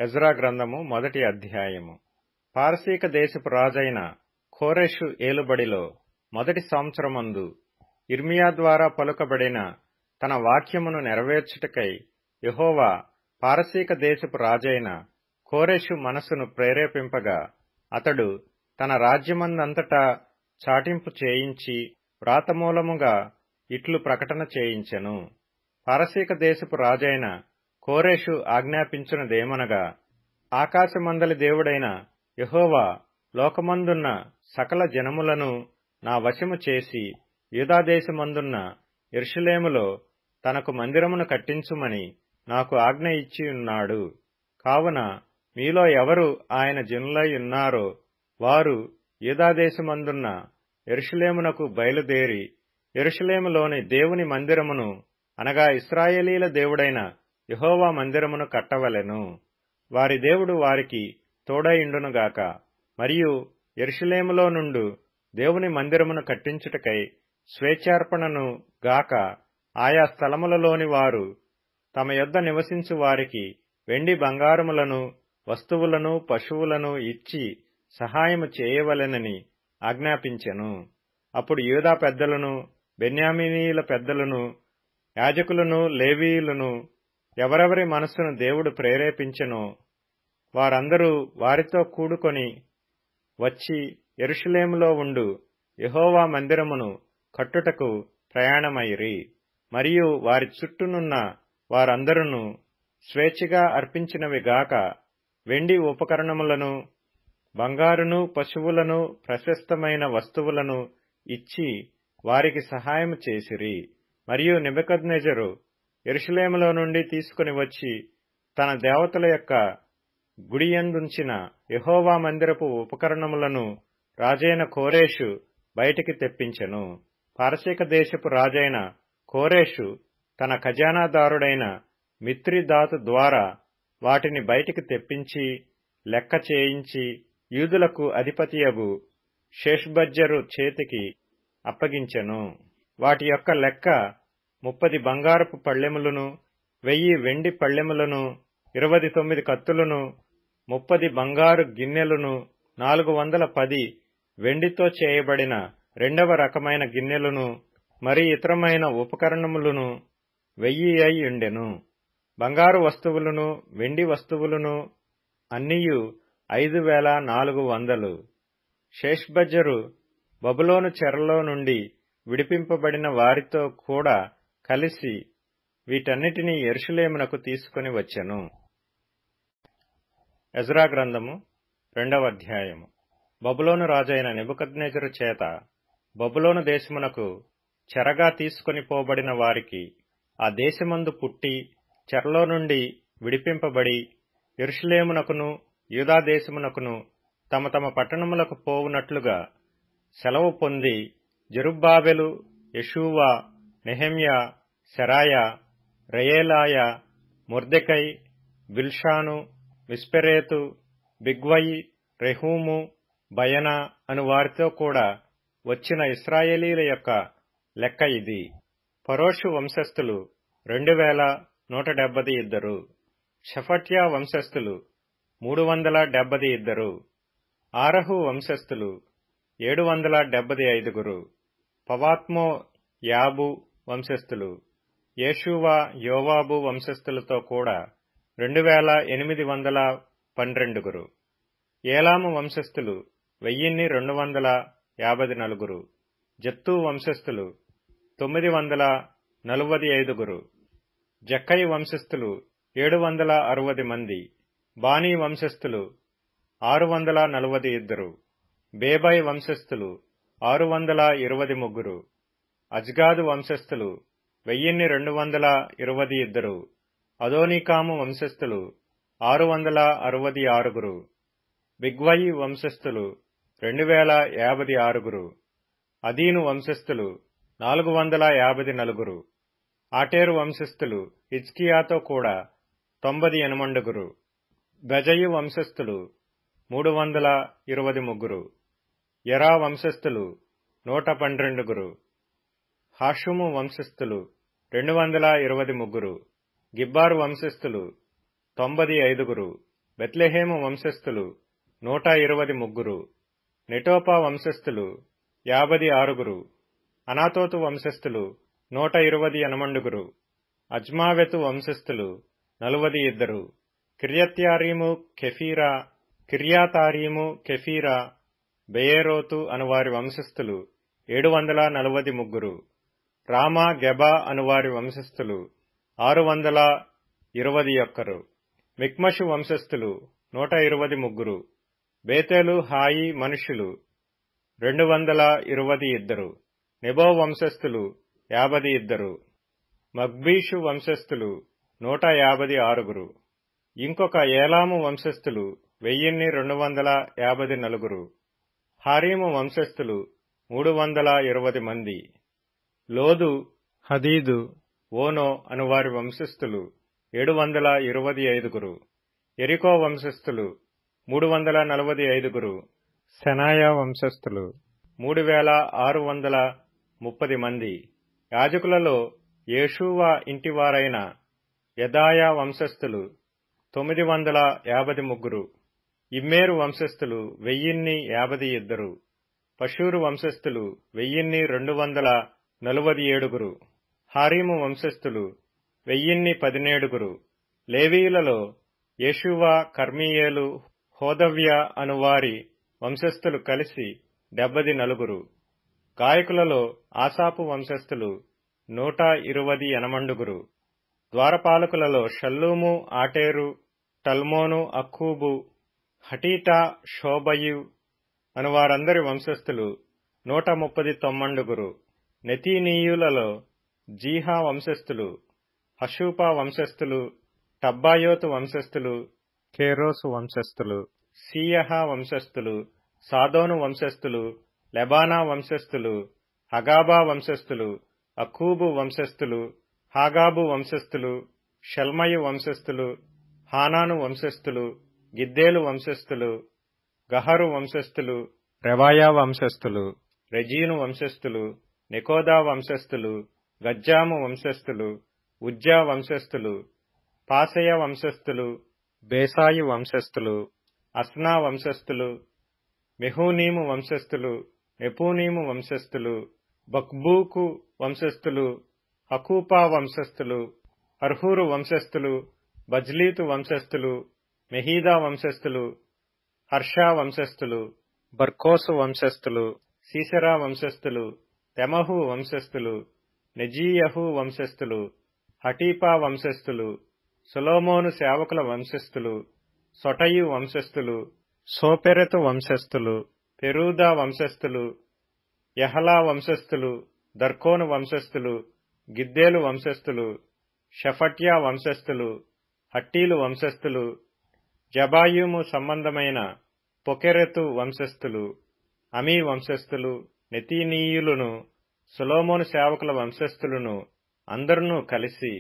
Ezra గ్రంథము మొదటి అధ్యాయము. పారసీక దేశపు రాజైన కోరెషు ఏలుబడిలో మొదటి సంవత్సరమందు యిర్మీయా ద్వారా పలుకబడిన తన వాక్యమును నెరవేర్చుటకై యెహోవా పారసీక దేశపు రాజైన కోరెషు మనస్సును ప్రేరేపింపగా అతడు తన రాజ్యమందంతటా చాటింపు చేయించి వ్రాతమూలముగా ఇట్లు ప్రకటన చేయించెను. పారసీక దేశపు రాజైన కోరెషు ఆజ్ఞాపించునదేమనగా, ఆకాశమందలి దేవుడైన యెహోవా లోకమందున్న సకల జనములను నా వశము చేసి యూదాదేశమందున్న యెరూషలేములో తనకు మందిరమును కట్టించుమని నాకు ఆజ్ఞ ఇచ్చియున్నాడు. కావున మీలో ఎవరు ఆయన జనులై ఉన్నారో వారు యూదాదేశమందున్న యెరూషలేమునకు బయలుదేరి యెరూషలేములోని దేవుని మందిరమును అనగా ఇశ్రాయేలీల దేవుడైన యెహోవా మందిరమును కట్టవలెను. వారి దేవుడు వారికి తోడైయుండునుగాక. మరియు యెరూషలేములో నుండు దేవుని మందిరమును కట్టించుటకై స్వేచ్ఛార్పణను గాక ఆయా స్థలములలోని వారు తమ యొద్ద నివసించు వారికి వెండి బంగారములను వస్తువులను పశువులను ఇచ్చి సహాయము చేయవలెనని ఆజ్ఞాపించెను. అప్పుడు యూదా పెద్దలను బెన్యామీనీయుల పెద్దలను యాజకులను లేవీయులను ఎవరెవరి మనస్సును దేవుడు ప్రేరేపించెనో వారందరూ వారితో కూడుకొని వచ్చి యెరూషలేములో ఉండు యెహోవా మందిరమును కట్టుటకు ప్రయాణమైరి. మరియు వారి చుట్టూనున్న వారందరూ స్వేచ్ఛగా అర్పించినవి గాక వెండి ఉపకరణములను బంగారును పశువులను ప్రశస్తమైన వస్తువులను ఇచ్చి వారికి సహాయము చేసిరి. మరియు నెబుకద్నెజరు యెరూషలేములో నుండి తీసుకుని వచ్చి తన దేవతల యొక్క గుడియందుంచిన యెహోవా మందిరపు ఉపకరణములను రాజైన కోరెషు బయటికి తెప్పించెను. పారసీక దేశపు రాజైన కోరెషు తన ఖజానాదారుడైన మిత్రిదాతు ద్వారా వాటిని బయటికి తెప్పించి లెక్క చేయించి యూదులకు అధిపతియగు షేష్బజ్జరు చేతికి అప్పగించెను. వాటి యొక్క లెక్క 30 బంగారపు పళ్ళెములను 1000 వెండి పళ్ళెములను 29 కత్తులను 30 బంగారు గిన్నెలను 410 వెండితో చేయబడిన రెండవ రకమైన గిన్నెలను మరి ఇతరమైన ఉపకరణములను 1000 అయి ఉండెను. బంగారు వస్తువులను వెండి వస్తువులను అన్నియు 5400. షేష్బజ్జరు బబులోను చెరలో నుండి విడిపింపబడిన వారితో కూడా కలిసి వీటన్నిటినీ యెరూషలేమునకు తీసుకుని వచ్చెను. ఎజ్రా గ్రంథము 2వ అధ్యాయము. బబులోను రాజైన నెబుకద్నెజరు చేత బబులోను దేశమునకు చెరగా తీసుకుని పోబడిన వారికి ఆ దేశమందు పుట్టి చెరలో నుండి విడిపింపబడి యెరూషలేమునకును యూదా దేశమునకును తమ తమ పట్టణములకు పోవునట్లుగా సెలవు పొంది జెరుబ్బాబెలు, యెషూవా, నెహెమ్యా, సెరాయా, రెయేలాయ, మొర్దెకై, బిల్షాను, మిస్పెరేతు, బిగ్వయి, రెహూము, బయనా అను వారితో కూడా వచ్చిన ఇశ్రాయేలీల యొక్క లెక్క ఇది. పరోషు వంశస్థులు 2172. షఫట్యా వంశస్థులు 372. ఆరహు వంశస్థులు 775. పవాత్మో యాబు వంశస్థులు యేషూవా యోవాబు వంశస్థులతో కూడా 2812. ఏలాము వంశస్థులు 1254. జత్తు వంశస్థులు 945. జక్కయి వంశస్థులు 760 మంది. బానీ వంశస్థులు 642. బేబై వంశస్థులు 623. అజ్గాదు వంశస్థులు 1222. అదోనీకాము వంశస్థులు 666. బిగ్వయి వంశస్థులు 2056. అదీను వంశస్థులు 454. ఆటేరు వంశస్థులు హిజ్కియాతో కూడా 98. బెజయి వంశస్థులు 323. యరా వంశస్థులు 112. హాషుము వంశస్థులు 223. గిబ్బారు వంశస్థులు 95. బెత్లెహేము వంశస్థులు 123, నెటోపా వంశస్థులు 56, అనాతోతు వంశస్థులు 128, అజ్మావెతు వంశస్థులు 42, కిర్యాతారీము కెఫీరా బెయేరోతు అనువారి వంశస్థులు 743, రామా గెబా అనువారి వంశస్థులు 621, మిక్మషు వంశస్థులు 123, బేతేలు హాయి మనుషులు 222, నెబో వంశస్థులు 52, మగ్బీషు వంశస్థులు 156, ఇంకొక ఏలాము వంశస్థులు 1254, హారీము వంశస్థులు 320 మంది, లోదు, హదీదు, ఓనో అనువారి వంశస్థులు 725, ఎరికో వంశస్థులు 345, సెనాయా వంశస్థులు 3630 మంది. యాజకులలో యేషూవా ఇంటివారైన యెదాయా వంశస్థులు 953, ఇమ్మేరు వంశస్థులు 1052, పషూరు వంశస్థులు 1247, హారీము వంశస్థులు 1017, లేవీయులలో యేషూవా, కర్మీయేలు, హోదవ్య అనువారి వంశస్థులు కలిసి 74, గాయకులలో ఆసాపు వంశస్థులు 128, ద్వారపాలకులలో షల్లూము, ఆటేరు, టల్మోను, అక్కూబు, హటీటా, షోబయు అనువారందరి వంశస్థులు 139, నెతీనీయులలో జీహా వంశస్థులు, హషూపా వంశస్థులు, టబ్బాయోతు వంశస్థులు, కేరోసు వంశస్థులు, సీయహా వంశస్థులు, సాదోను వంశస్థులు, లెబానా వంశస్థులు, హగాబా వంశస్థులు, అక్కూబు వంశస్థులు, హాగాబు వంశస్థులు, షల్మయు వంశస్థులు, హానాను వంశస్థులు, గిద్దేలు వంశస్థులు, గహరు వంశస్థులు, రెవాయా వంశస్థులు, రెజీను వంశస్థులు, నెకోదా వంశస్థులు, గజ్జాము వంశస్థులు, ఉజ్జా వంశస్థులు, పాసెయ వంశస్థులు, బేసాయి వంశస్థులు, అస్నా వంశస్థులు, మెహూనీము వంశస్థులు, నెపూనీము వంశస్థులు, బక్బూకు వంశస్థులు, హకూపా వంశస్థులు, హర్హూరు వంశస్థులు, బజ్లీతు వంశస్థులు, మెహీదా వంశస్థులు, హర్షా వంశస్థులు, బర్కోసు వంశస్థులు, సీసెరా వంశస్థులు, తెమహు వంశస్థులు, నెజీయహు వంశస్థులు, హటీపా వంశస్థులు, సొలొమోను సేవకుల వంశస్థులు, సొటయు వంశస్థులు, సోపెరెతు వంశస్థులు, పెరూదా వంశస్థులు, యహలా వంశస్థులు, దర్కోను వంశస్థులు, గిద్దేలు వంశస్థులు, షఫట్యా వంశస్థులు, హట్టీలు వంశస్థులు, జబాయుము సంబంధమైన పొకెరెతు వంశస్థులు, అమీ వంశస్థులు, నెతీనీయులను, సొలొమోను సేవకుల వంశస్థులను అందరునూ కలిసి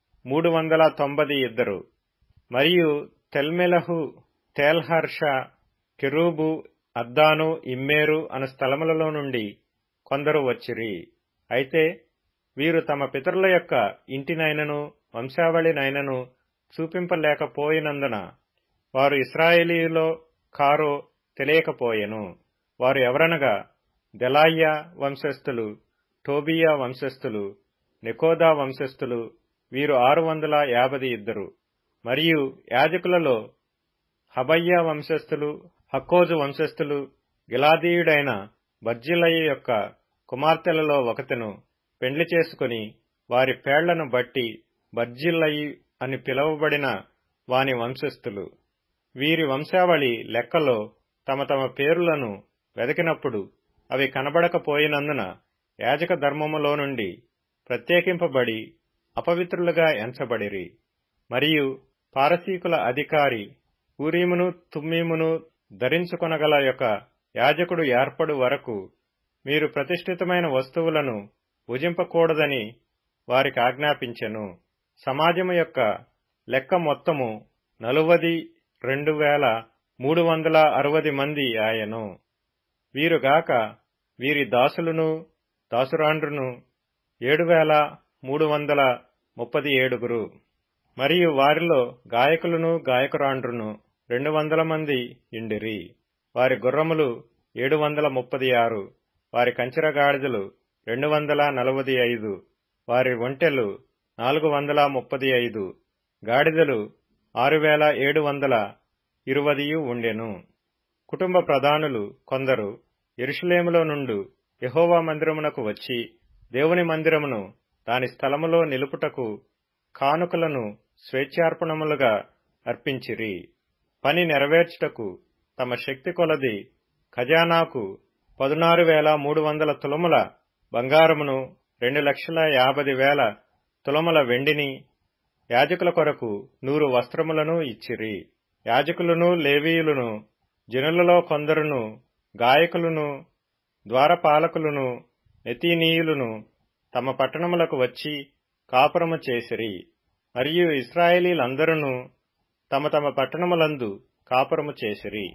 392. మరియు తెల్మెలహు, తేల్హర్ష, కెరూబు, అద్దాను, ఇమ్మేరు అను స్థలములలో నుండి కొందరు వచ్చిరి. అయితే వీరు తమ పితరుల యొక్క ఇంటినైనను వంశావళినైనను చూపింపలేకపోయినందున వారు ఇశ్రాయేలీయులో కారో తెలియకపోయెను. వారు ఎవరనగా దెలాయ్యా వంశస్థులు, టోబియా వంశస్థులు, నెకోదా వంశస్థులు, వీరు 652. మరియు యాజకులలో హబయ్యా వంశస్థులు, హక్కోజు వంశస్థులు, గిలాదీయుడైన బర్జిల్లయి యొక్క కుమార్తెలలో ఒకతెను పెండ్లి చేసుకుని వారి పేళ్లను బట్టి బర్జిల్లయి అని పిలువబడిన వాని వంశస్థులు. వీరి వంశావళి లెక్కలో తమ తమ పేరులను వెదకినప్పుడు అవి కనబడకపోయినందున యాజక ధర్మములో నుండి ప్రత్యేకింపబడి అపవిత్రులుగా ఎంచబడిరి. మరియు పారసీకుల అధికారి ఊరీమును తుమ్మీమును ధరించుకొనగల యొక్క యాజకుడు ఏర్పడు వరకు మీరు ప్రతిష్ఠితమైన వస్తువులను భుజింపకూడదని వారికి ఆజ్ఞాపించెను. సమాజము యొక్క లెక్క మొత్తము 42,360 మంది ఆయను. వీరుగాక వీరి దాసులను దాసురాండ్రును 7,337. మరియు వారిలో గాయకులను గాయకురాండ్రును 200 మంది ఇండిరి. వారి గుర్రములు 736, వారి కంచెర గాడిదలు 245, వారి ఒంటెలు 435, గాడిదలు 6720 ఉండెను. కుటుంబ ప్రధానులు కొందరు యెరూషలేములో నుండి యెహోవా మందిరమునకు వచ్చి దేవుని మందిరమును దాని స్థలములో నిలుపుటకు కానుకలను స్వేచ్ఛార్పణములుగా అర్పించిరి. పని నెరవేర్చుటకు తమ శక్తి కొలది ఖజానాకు 16,300 తులముల బంగారమును 2,50,000 తులముల వెండిని, యాజకుల కొరకు 100 వస్త్రములను ఇచ్చిరి. యాజకులను, లేవీయులను, జనులలో కొందరును, గాయకులను, ద్వారపాలకులను, నెతీనీయులను తమ పట్టణములకు వచ్చి కాపురము చేసిరి. మరియు ఇశ్రాయేలీలందరూ తమ తమ పట్టణములందు కాపురము చేసిరి.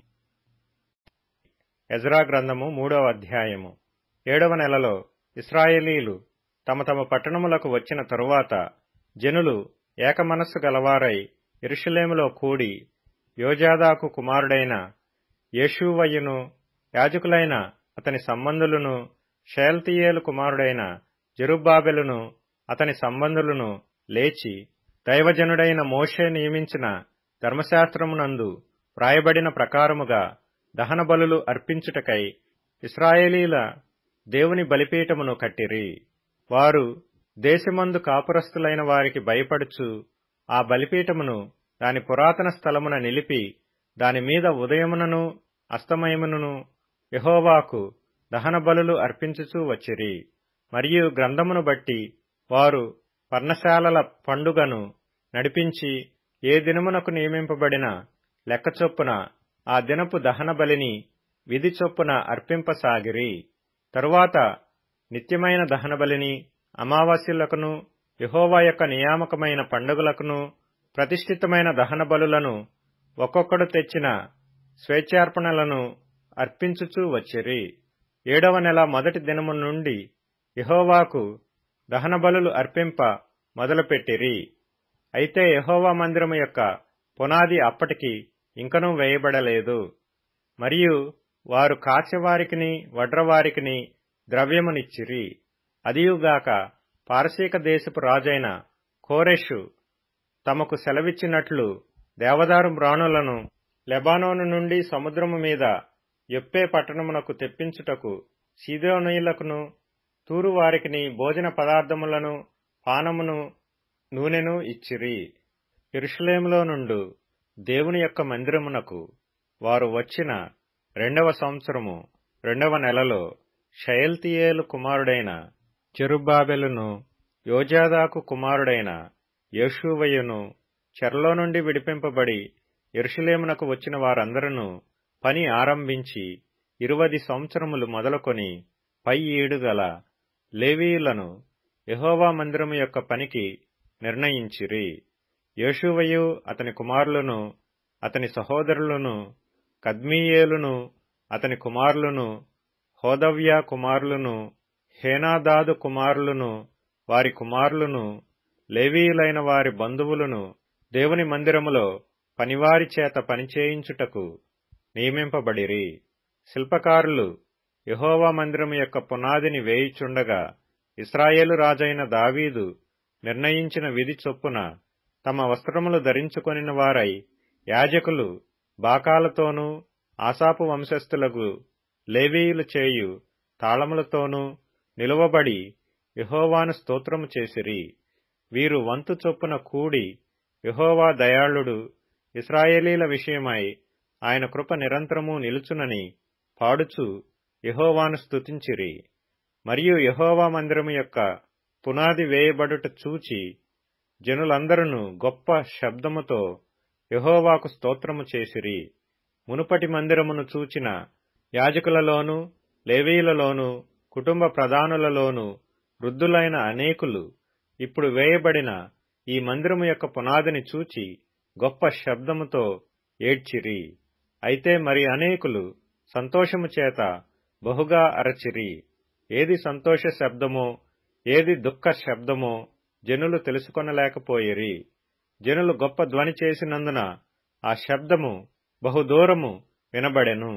ఎజ్రా గ్రంథము 3వ అధ్యాయము. 7వ నెలలో ఇశ్రాయేలీలు తమ తమ పట్టణములకు వచ్చిన తరువాత జనులు ఏకమనస్సు గలవారై యెరూషలేములో కూడి యోజాదాకు కుమారుడైన యేషూవయును, యాజకులైన అతని సంబంధులను, షయల్తీయేలు కుమారుడైన జెరుబ్బాబెలును అతని సంబంధులను లేచి దైవజనుడైన మోషే నియమించిన ధర్మశాస్త్రమునందు వ్రాయబడిన ప్రకారముగా దహన బలులు అర్పించుటకై ఇశ్రాయేలీల దేవుని బలిపీఠమును కట్టిరి. వారు దేశమందు కాపురస్తులైన వారికి భయపడుచు ఆ బలిపీఠమును దాని పురాతన స్థలమున నిలిపి దాని మీద ఉదయమునను అస్తమయమునను యెహోవాకు దహన బలులు అర్పించుచూ వచ్చిరి. మరియు గ్రంథమును బట్టి వారు పర్ణశాలల పండుగను నడిపించి ఏ దినమునకు నియమింపబడిన లెక్క చొప్పున ఆ దినపు దహన బలిని విధి చొప్పున అర్పింపసాగిరి. తరువాత నిత్యమైన దహన బలిని, అమావాస్యలకును, యెహోవా యొక్క నియామకమైన పండుగలకును, ప్రతిష్ఠితమైన దహన బలులను, ఒక్కొక్కడు తెచ్చిన స్వేచ్ఛార్పణలను అర్పించుచూ వచ్చిరి. 7వ నెల మొదటి దినము నుండి యెహోవాకు దహన బలులు అర్పింప మొదలుపెట్టిరి. అయితే యెహోవా మందిరము యొక్క పునాది అప్పటికి ఇంకనూ వేయబడలేదు. మరియు వారు కాశ్యవారికిని వడ్రవారికిని ద్రవ్యమునిచ్చిరి. అదియుగాక పారసీక దేశపు రాజైన కోరెషు తమకు సెలవిచ్చినట్లు దేవదారు మ్రాణులను లెబానోను నుండి సముద్రము మీద యొప్పే పట్టణమునకు తెప్పించుటకు సీదోనీయులకును తూరు వారికిని భోజన పదార్థములను, పానమును, నూనెను ఇచ్చిరి. యెరూషలేములో నుండు దేవుని యొక్క మందిరమునకు వారు వచ్చిన 2వ సంవత్సరము 2వ నెలలో షయల్తీయేలు కుమారుడైన జెరుబ్బాబెలును, యోజాదాకు కుమారుడైన యేషూవయును చెరలో నుండి విడిపింపబడి యెరూషలేమునకు వచ్చిన వారందరూ పని ఆరంభించి 20 సంవత్సరములు మొదలుకొని పై ఏడు గల లేవీయులను యెహోవా మందిరము యొక్క పనికి నిర్ణయించిరి. యేషూవయు అతని కుమారులను, అతని సహోదరులను, కద్మీయేలును అతని కుమారులను, హోదవ్యా కుమారులను, హేనాదాదు కుమారులను, వారి కుమారులను, లేవీయులైన వారి బంధువులను దేవుని మందిరములో పనివారి చేత పనిచేయించుటకు నియమింపబడిరి. శిల్పకారులు యెహోవా మందిరము యొక్క పునాదిని వేయుచుండగా ఇశ్రాయేలు రాజైన దావీదు నిర్ణయించిన విధి చొప్పున తమ వస్త్రములు ధరించుకొనిన వారై యాజకులు బాకాలతోనూ ఆసాపు వంశస్థులకు లేవీయులు చేయు తాళములతోనూ నిలువబడి యెహోవాను స్తోత్రము చేసిరి. వీరు వంతు చొప్పున కూడి యెహోవా దయాళుడు, ఇశ్రాయేలీల విషయమై ఆయన కృప నిరంతరము నిలుచునని పాడుచు యెహోవాను స్తుతించిరి. మరియు యెహోవా మందిరము యొక్క పునాది వేయబడుట చూచి జనులందరూ గొప్ప శబ్దముతో యెహోవాకు స్తోత్రము చేసిరి. మునుపటి మందిరమును చూచిన యాజకులలోను, లేవీయులలోను, కుటుంబ ప్రధానులలోను వృద్ధులైన అనేకులు ఇప్పుడు వేయబడిన ఈ మందిరము యొక్క పునాదిని చూచి గొప్ప శబ్దముతో ఏడ్చిరి. అయితే మరి అనేకులు సంతోషము చేత బహుగా అరచిరి. ఏది సంతోష శబ్దమో ఏది దుఃఖ శబ్దమో జనులు తెలుసుకొనలేకపోయిరి. జనులు గొప్ప ధ్వని చేసినందున ఆ శబ్దము బహుదూరము వినబడెను.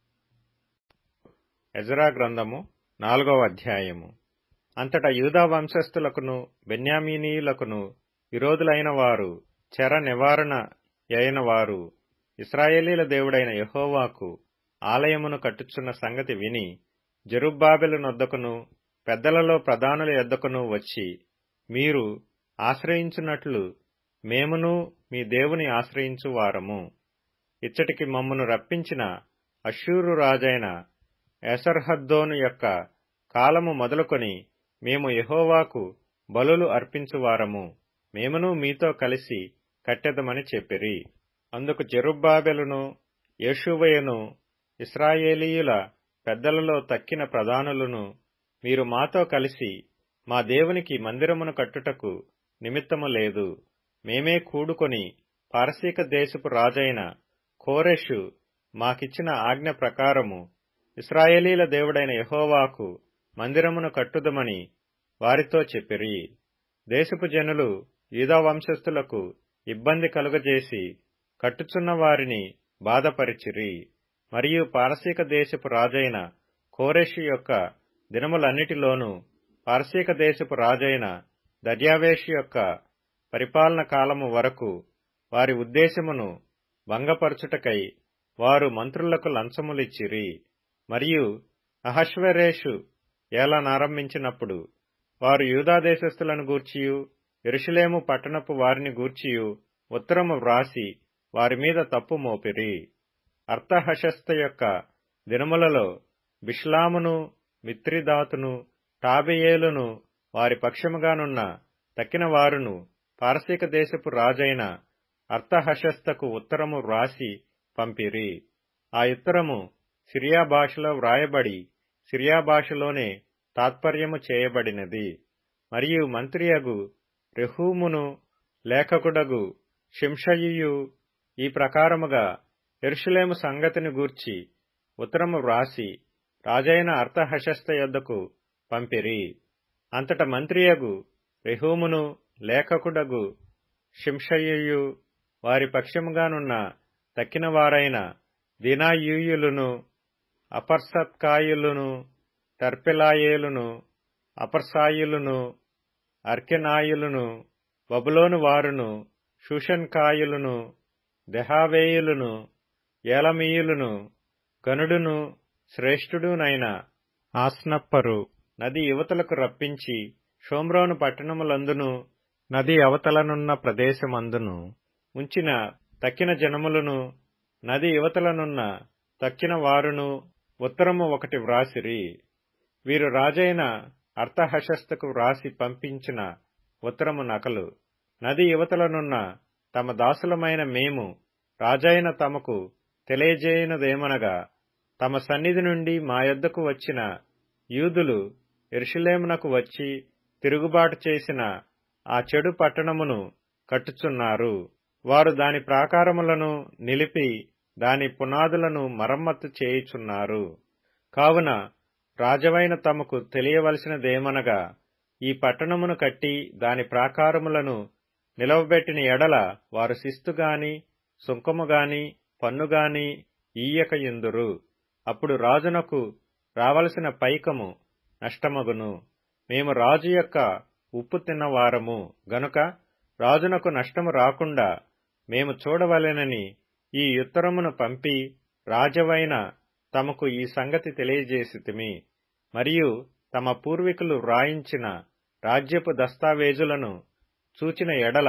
ఎజ్రా గ్రంథము 4వ అధ్యాయము. అంతటా యూదా వంశస్థులకును బెన్యామీనీయులకును విరోధులైన వారు, చెర నివారణ అయిన వారు ఇశ్రాయేలీల దేవుడైన యెహోవాకు ఆలయమును కట్టుచున్న సంగతి విని జెరుబ్బాబెలు నొద్దకును పెద్దలలో ప్రధానుల యొద్దకును వచ్చి, మీరు ఆశ్రయించున్నట్లు మేమును మీ దేవుని ఆశ్రయించు వారము. ఇచ్చటికి మమ్మను రప్పించిన అష్షూరు రాజైన ఎసర్హద్దోను యొక్క కాలము మొదలుకొని మేము యెహోవాకు బలులు అర్పించువారము. మేమును మీతో కలిసి కట్టెదమని చెప్పిరి. అందుకు జెరుబ్బాబెలును యేషూవయును ఇశ్రాయేలీయుల పెద్దలలో తక్కిన ప్రధానులను, మీరు మాతో కలిసి మా దేవునికి మందిరమును కట్టుటకు నిమిత్తము లేదు. మేమే కూడుకొని పారసీక దేశపు రాజైన కోరెషు మాకిచ్చిన ఆజ్ఞ ప్రకారము ఇశ్రాయేలీల దేవుడైన యెహోవాకు మందిరమును కట్టుదమని వారితో చెప్పిరి. దేశపు జనులు యూదా వంశస్థులకు ఇబ్బంది కలుగజేసి కట్టుచున్న వారిని బాధపరిచిరి. మరియు పారసీక దేశపు రాజైన కోరెషు యొక్క దినములన్నిటిలోనూ పారసీక దేశపు రాజైన దర్యావేషు యొక్క పరిపాలన కాలము వరకు వారి ఉద్దేశమును భంగపరచుటకై వారు మంత్రులకు లంచములిచ్చిరి. మరియు అహష్వేరోషు ఏలనారంభించినప్పుడు వారు యూదా దేశస్థులను గూర్చియు యెరూషలేము పట్టణపు వారిని గూర్చియు ఉత్తరము వ్రాసి వారి మీద తప్పు మోపిరి. అర్తహషస్త యొక్క దినములలో బిష్లామును మిత్రిదాతును టాబెయేలును వారి పక్షముగానున్న తక్కిన వారును పారసీక దేశపు రాజైన అర్తహషస్తకు ఉత్తరము వ్రాసి పంపిరి. ఆ ఉత్తరము సిరియా భాషలో వ్రాయబడి సిరియా భాషలోనే తాత్పర్యము చేయబడినది. మరియు మంత్రియగు రెహూమును లేఖకుడగు షింషయియు ఈ ప్రకారముగా యెరూషలేము సంగతిని గూర్చి ఉత్తరము వ్రాసి రాజైన అర్తహషస్త యొద్దకు పంపిరి. అంతట మంత్రియగు రెహూమును లేఖకుడగు షింషయియు వారి పక్షముగానున్న తక్కిన వారైన దినాయూయులును అపర్సత్కాయులును టర్పెలాయేలును అపర్సాయులును అర్కెనాయులును బబులోను వారును షూషన్కాయులును దెహావేయులును ఏలమీయులును గనుడును శ్రేష్ఠుడునైన ఆస్నప్పరు నది యువతలకు రప్పించి షోమ్రోను పట్టణములందును నది అవతలనున్న ప్రదేశమందును ఉంచిన తక్కిన జనములను నది యువతలనున్న తక్కిన వారును ఉత్తరము ఒకటి వ్రాసిరి. వీరు రాజైన అర్తహషస్తకు వ్రాసి పంపించిన ఉత్తరము నకలు. నది యువతలనున్న తమ దాసులమైన మేము రాజైన తమకు తెలియజేయునదేమనగా, తమ సన్నిధి నుండి మా యొద్దకు వచ్చిన యూదులు యెరూషలేమునకు వచ్చి తిరుగుబాటు చేసిన ఆ చెడు పట్టణమును కట్టుచున్నారు. వారు దాని ప్రాకారములను నిలిపి దాని పునాదులను మరమ్మత్తు చేయుచున్నారు. కావున రాజవైన తమకు తెలియవలసినదేమనగా, ఈ పట్టణమును కట్టి దాని ప్రాకారములను నిలవబెట్టిన ఎడల వారు శిస్తుగాని సుంకముగాని పన్నుగాని ఈయకయుందురు. అప్పుడు రాజునకు రావలసిన పైకము నష్టమగును. మేము రాజు యొక్క ఉప్పు తిన్నవారము గనుక రాజునకు నష్టము రాకుండా మేము చూడవలెనని ఈ ఉత్తరమును పంపి రాజవైన తమకు ఈ సంగతి తెలియజేసితిమి. మరియు తమ పూర్వీకులు వ్రాయించిన రాజ్యపు దస్తావేజులను చూచిన ఎడల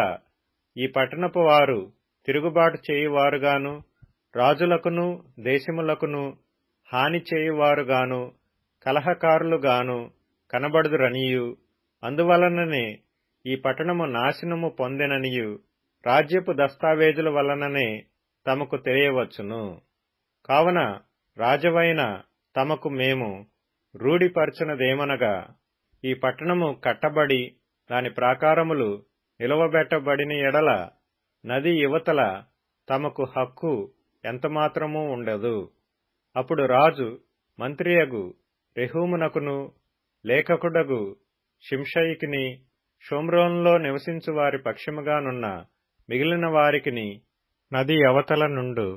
ఈ పట్టణపు వారు తిరుగుబాటు చేయువారుగాను రాజులకును దేశములకును హాని చేయువారుగాను కలహకారులుగాను కనబడుదురనియు, అందువలననే ఈ పట్టణము నాశనము పొందెననియు రాజ్యపు దస్తావేజుల వలననే తమకు తెలియవచ్చును. కావున రాజవైన తమకు మేము రూఢిపరచునదేమనగా, ఈ పట్టణము కట్టబడి దాని ప్రాకారములు నిలవబెట్టబడిన ఎడల నది యువతల తమకు హక్కు ఎంతమాత్రమూ ఉండదు. అప్పుడు రాజు మంత్రియగు రెహూమునకును లేఖకుడగు షింషయికిని షోమ్రోనులో నివసించు వారి పక్షముగానున్న మిగిలిన వారికిని నది అవతల నుండు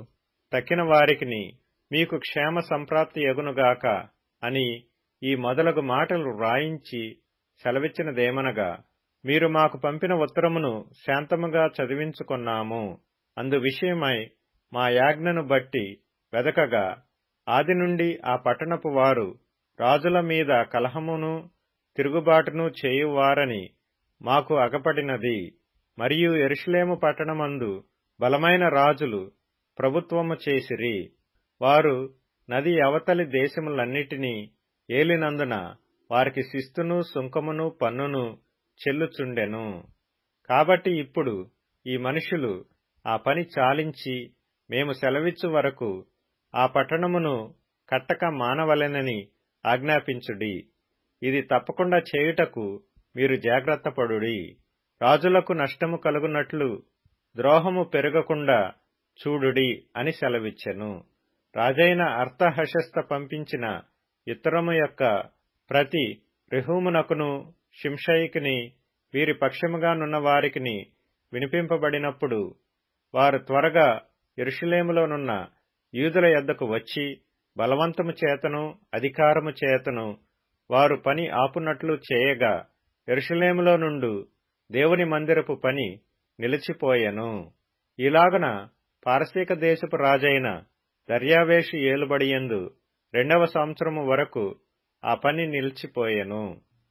తక్కిన వారికిని మీకు క్షేమ సంప్రాప్తి యగునుగాక అని ఈ మొదలగు మాటలు వ్రాయించి సెలవిచ్చినదేమనగా, మీరు మాకు పంపిన ఉత్తరమును శాంతముగా చదివించుకొన్నాము. అందు విషయమై మా యాజ్ఞను బట్టి వెదకగా ఆది నుండి ఆ పట్టణపు వారు రాజుల మీద కలహమును తిరుగుబాటును చేయువారని మాకు అగపడినది. మరియు యెరూషలేము పట్టణమందు బలమైన రాజులు ప్రభుత్వము చేసిరి. వారు నది అవతలి దేశములన్నిటినీ ఏలినందున వారికి శిస్తును సుంకమును పన్నును చెల్లుచుండెను. కాబట్టి ఇప్పుడు ఈ మనుషులు ఆ పని చాలించి మేము సెలవిచ్చు వరకు ఆ పట్టణమును కట్టక మానవలెనని ఆజ్ఞాపించుడి. ఇది తప్పకుండా చేయుటకు మీరు జాగ్రత్తపడుడి. రాజులకు నష్టము కలుగునట్లు ద్రోహము పెరగకుండా చూడుడి అని సెలవిచ్చెను. రాజైన అర్తహషస్త పంపించిన ఉత్తరము యొక్క ప్రతి రెహూమునకును షింషయికిని వీరి పక్షముగానున్న వారికిని వినిపింపబడినప్పుడు వారు త్వరగా యెరూషలేములోనున్న యూదుల యొద్దకు వచ్చి బలవంతము చేతను అధికారము చేతను వారు పని ఆపునట్లు చేయగా యెరూషలేములో నుండు దేవుని మందిరపు పని నిలిచిపోయెను. ఇలాగున పారసీక దేశపు రాజైన దర్యావేషు ఏలుబడియందు 2వ సంవత్సరము వరకు ఆ పని నిలిచిపోయెను.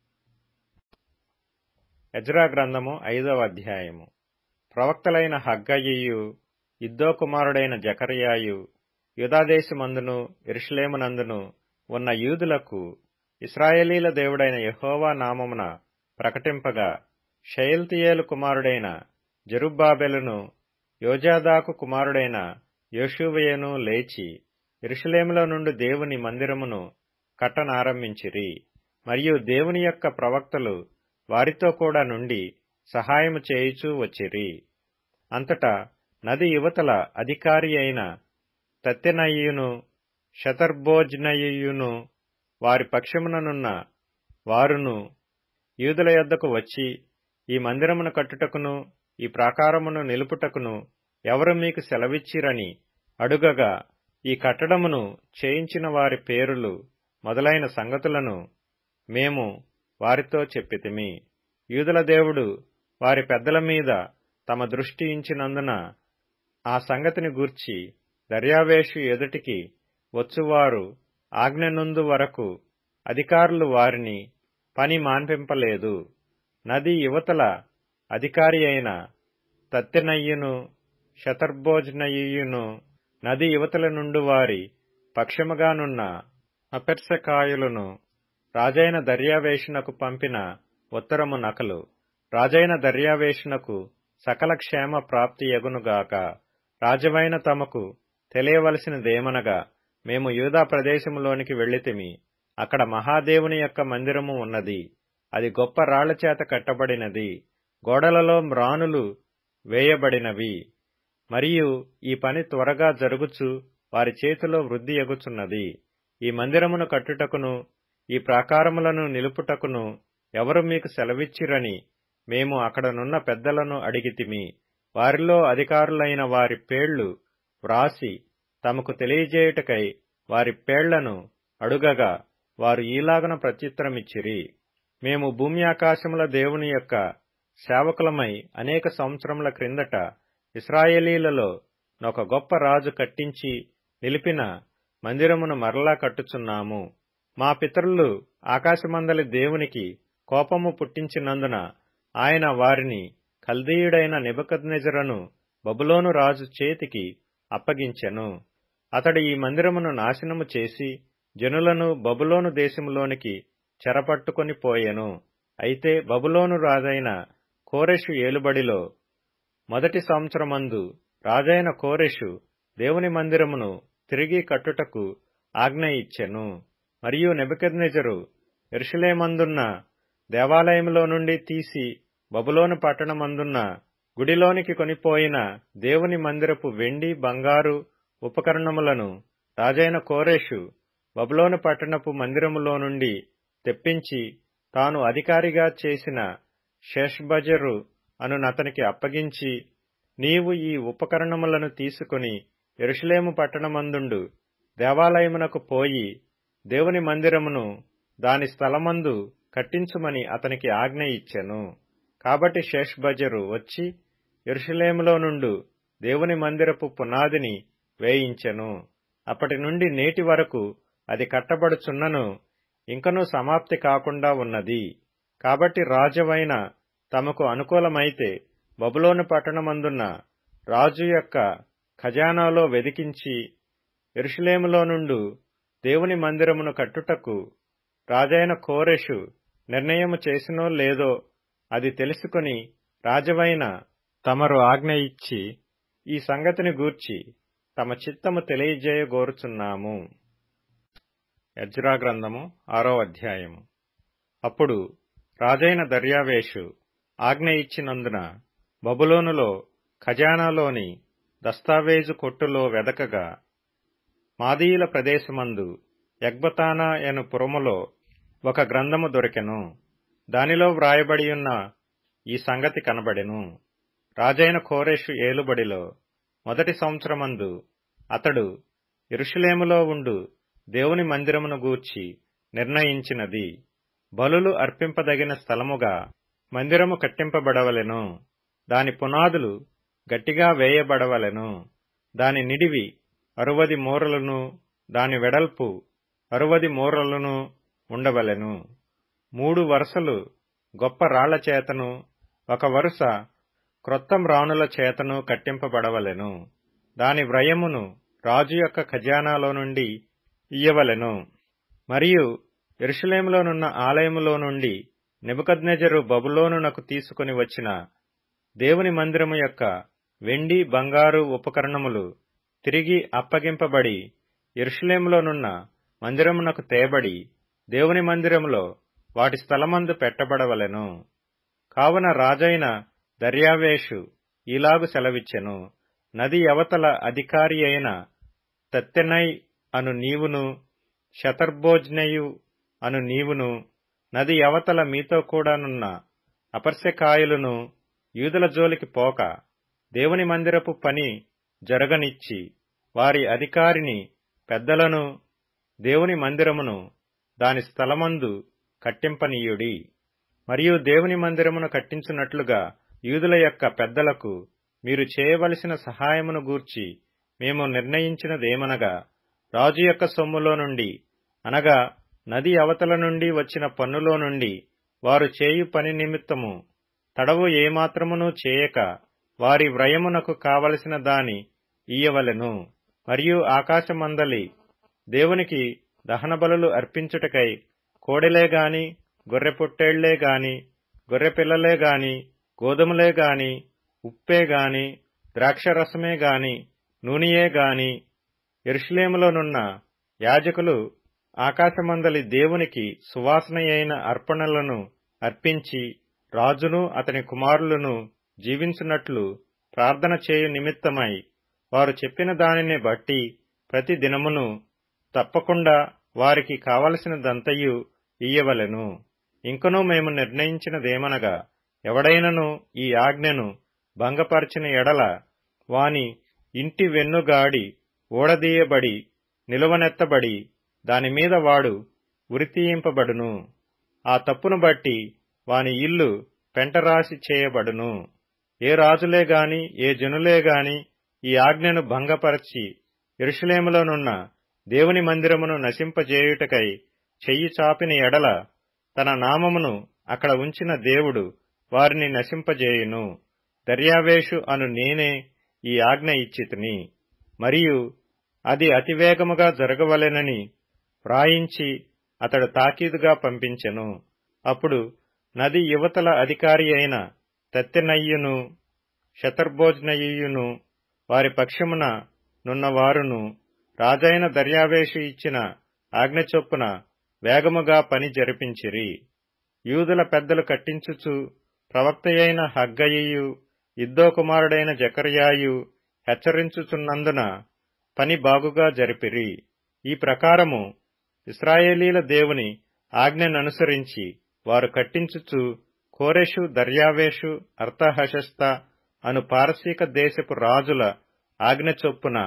ఎజ్రా గ్రంథము 5వ అధ్యాయము. ప్రవక్తలైన హగ్గయియు, ఇద్దో కుమారుడైన జకర్యాయు యూదాదేశమందును యెరూషలేమునందును ఉన్న యూదులకు ఇశ్రాయేలీల దేవుడైన యెహోవా నామమున ప్రకటింపగా, షయల్తీయేలు కుమారుడైన జెరుబ్బాబెలును యోజాదాకు కుమారుడైన యోషువయును లేచి యెరూషలేములో నుండి దేవుని మందిరమును కట్టనారంభించిరి. మరియు దేవుని యొక్క ప్రవక్తలు వారితో కూడా నుండి సహాయము చేయుచూ వచ్చిరి. అంతటా నది యువతల అధికారి అయిన తత్తెనయ్యును షతర్బోజ్నయ్యును వారి పక్షముననున్న వారును యూదుల యొద్దకు వచ్చి, ఈ మందిరమును కట్టుటకును ఈ ప్రాకారమును నిలుపుటకును ఎవరు మీకు సెలవిచ్చిరని అడుగగా, ఈ కట్టడమును చేయించిన వారి పేరులు మొదలైన సంగతులను మేము వారితో చెప్పితిమి. యూదుల దేవుడు వారి పెద్దల మీద తమ దృష్టి ఉంచినందున ఆ సంగతిని గూర్చి దర్యావేషు ఎదుటికి వచ్చువారు ఆజ్ఞనుందు వరకు అధికారులు వారిని పని మాన్పింపలేదు. నది యువతల అధికారి అయిన తత్తెనయ్యును షతర్బోజ్నయ్యును నది యువతల నుండి వారి పక్షముగానున్న అపెర్సకాయులను రాజైన దర్యావేషునకు పంపిన ఉత్తరము నకలు. రాజైన దర్యావేషునకు సకల క్షేమ ప్రాప్తి యగునుగాక. రాజువైన తమకు తెలియవలసినదేమనగా, మేము యూదా ప్రదేశములోనికి వెళ్ళితిమి. అక్కడ మహాదేవుని యొక్క మందిరము ఉన్నది. అది గొప్ప రాళ్ల చేత కట్టబడినది. గోడలలో మ్రానులు వేయబడినవి. మరియు ఈ పని త్వరగా జరుగుచు వారి చేతిలో వృద్ధి ఎగుచున్నది. ఈ మందిరమును కట్టుటకును ఈ ప్రాకారములను నిలుపుటకును ఎవరు మీకు సెలవిచ్చిరని మేము అక్కడనున్న పెద్దలను అడిగితిమి. వారిలో అధికారులైన వారి పేళ్లు వ్రాసి తమకు తెలియజేయుటకై వారి పేళ్లను అడుగగా, వారు ఈలాగున ప్రత్యుత్తరమిచ్చిరి. మేము భూమి ఆకాశముల దేవుని యొక్క సేవకులమై అనేక సంవత్సరముల క్రిందట ఇశ్రాయేలీలలో ఒక గొప్ప రాజు కట్టించి నిలిపిన మందిరమును మరలా కట్టుచున్నాము. మా పితరులు ఆకాశమందలి దేవునికి కోపము పుట్టించినందున ఆయన వారిని కల్దీయుడైన నెబుకద్నెజరును బబులోను రాజు చేతికి అప్పగించెను. అతడు ఈ మందిరమును నాశనము చేసి జనులను బబులోను దేశములోనికి చెరపట్టుకొని పోయెను. అయితే బబులోను రాజైన కోరెషు ఏలుబడిలో మొదటి సంవత్సరమందు రాజైన కోరెషు దేవుని మందిరమును తిరిగి కట్టుటకు ఆజ్ఞ ఇచ్చెను. మరియు నెబుకద్నెజరు యెరూషలేమందున్న దేవాలయములో నుండి తీసి బబులోను పట్టణమందున్న గుడిలోనికి కొనిపోయిన దేవుని మందిరపు వెండి బంగారు ఉపకరణములను రాజైన కోరెషు బబులోను పట్టణపు మందిరములో నుండి తెప్పించి తాను అధికారిగా చేసిన షేష్బజరు అనునతనికి అప్పగించి, నీవు ఈ ఉపకరణములను తీసుకుని యెరూషలేము పట్టణమందుండు దేవాలయమునకు పోయి దేవుని మందిరమును దాని స్థలమందు కట్టించుమని అతనికి ఆజ్ఞ ఇచ్చెను. కాబట్టి షేష్బజ్జరు వచ్చి యెరూషలేములో నుండు దేవుని మందిరపు పునాదిని వేయించెను. అప్పటి నుండి నేటి వరకు అది కట్టబడుచున్నను, ఇంకనూ సమాప్తి కాకుండా ఉన్నది. కాబట్టి రాజవైన తమకు అనుకూలమైతే బబులోను పట్టణమందున్న రాజు యొక్క ఖజానాలో వెదికించి యెరూషలేములో నుండు దేవుని మందిరమును కట్టుటకు రాజైన కోరెషు నిర్ణయము చేసినో లేదో అది తెలుసుకుని రాజవైన తమరు ఆజ్ఞ ఇచ్చి ఈ సంగతిని గూర్చి తమ చిత్తము తెలియజేయగోరుచున్నాము. ఎజ్రా గ్రంథము 6వ అధ్యాయము. అప్పుడు రాజైన దర్యావేషు ఆజ్ఞ ఇచ్చినందున బబులోనులో ఖజానాలోని దస్తావేజు కొట్టులో వెదకగా మాదీయుల ప్రదేశమందు ఎగ్బతానా అను పురములో ఒక గ్రంథము దొరికెను. దానిలో వ్రాయబడియున్న ఈ సంగతి కనబడెను. రాజైన కోరెషు ఏలుబడిలో మొదటి సంవత్సరమందు అతడు యెరూషలేములో ఉండు దేవుని మందిరమును గూర్చి నిర్ణయించినది బలులు అర్పింపదగిన స్థలముగా మందిరము కట్టింపబడవలెను. దాని పునాదులు గట్టిగా వేయబడవలెను. దాని నిడివి 60 మూరలను, దాని వెడల్పు 60 మూరలను ఉండవలెను. 3 వరుసలు గొప్ప రాళ్ల చేతను, ఒక వరుస క్రొత్త మ్రానుల చేతను కట్టింపబడవలెను. దాని వ్రయమును రాజు యొక్క ఖజానాలో నుండి ఇయ్యవలెను. మరియు యెరూషలేములోనున్న ఆలయములో నుండి నెబుకద్నెజరు బబులోనునకు తీసుకుని వచ్చిన దేవుని మందిరము యొక్క వెండి బంగారు ఉపకరణములు తిరిగి అప్పగింపబడి యెరూషలేములోనున్న మందిరమునకు తేబడి దేవుని మందిరములో వాటి స్థలమందు పెట్టబడవలెను. కావున రాజైన దర్యావేషు ఈలాగు సెలవిచ్చెను. నది అవతల అధికారి అయిన తత్తెనై అను నీవును, షతర్బోజ్నయు అను నీవును, నది అవతల మీతో కూడానున్న అపర్శకాయులను యూదుల జోలికి పోక దేవుని మందిరపు పని జరగనిచ్చి వారి అధికారిని పెద్దలను దేవుని మందిరమును దాని స్థలమందు కట్టింపనీయుడి. మరియు దేవుని మందిరమును కట్టించున్నట్లుగా యూదుల యొక్క పెద్దలకు మీరు చేయవలసిన సహాయమును గూర్చి మేము నిర్ణయించినదేమనగా, రాజు యొక్క సొమ్ములో నుండి అనగా నది అవతల నుండి వచ్చిన పన్నులో నుండి వారు చేయు పని నిమిత్తము తడవు ఏమాత్రమునూ చేయక వారి వ్రయమునకు కావలసిన దాని ఇయ్యవలెను. మరియు ఆకాశమందలి దేవునికి దహనబలులు అర్పించుటకై కోడెలే గాని, గొర్రెపొట్టేళ్లే గాని, గొర్రెపిల్లలే గాని, గోధుమలే గాని, ఉప్పే గాని, ద్రాక్షరసమే గాని, నూనెయే గాని యెరూషలేములోనున్న యాజకులు ఆకాశమందలి దేవునికి సువాసనయైన అర్పణలను అర్పించి రాజును అతని కుమారులను జీవించున్నట్లు ప్రార్థన చేయు నిమిత్తమై వారు చెప్పిన దానిని బట్టి ప్రతి దినమును తప్పకుండా వారికి కావలసినదంతయు ఇయ్యవలెను. ఇంకనూ మేము నిర్ణయించినదేమనగా, ఎవడైనను ఈ ఆజ్ఞను భంగపరిచిన ఎడల వాని ఇంటి వెన్నుగాడి ఊడదీయబడి నిలువనెత్తబడి దానిమీద వాడు ఉరితీయింపబడును. ఆ తప్పును బట్టి వాని ఇల్లు పెంటరాసి చేయబడును. ఏ రాజులే గాని, ఏ జనులే గాని ఈ ఆజ్ఞను భంగపరచి యెరూషలేములోనున్న దేవుని మందిరమును నశింపజేయుటకై చెయ్యి చాపిన ఎడల తన నామమును అక్కడ ఉంచిన దేవుడు వారిని నశింపజేయును. దర్యావేషు అను నేనే ఈ ఆజ్ఞ ఇచ్చితిని. మరియు అది అతివేగముగా జరగవలెనని వ్రాయించి అతడు తాకీదుగా పంపించెను. అప్పుడు నది యువతల అధికారి అయిన తత్తెనయ్యును, షతర్బోజ్నయ్యును వారి పక్షమున నున్నవారును రాజైన దర్యావేషు ఇచ్చిన ఆజ్ఞ చొప్పున వేగముగా పని జరిపించిరి. యూదుల పెద్దలు కట్టించుచు ప్రవక్తయైన హగ్గయియు, ఇద్దో కుమారుడైన జకర్యాయు హెచ్చరించుచున్నందున పని బాగుగా జరిపిరి. ఈ ప్రకారము ఇశ్రాయేలీల దేవుని ఆజ్ఞననుసరించి వారు కట్టించుచు కోరెషు, దర్యావేషు, అర్తహషస్త అను పారసీక దేశపు రాజుల ఆజ్ఞ చొప్పున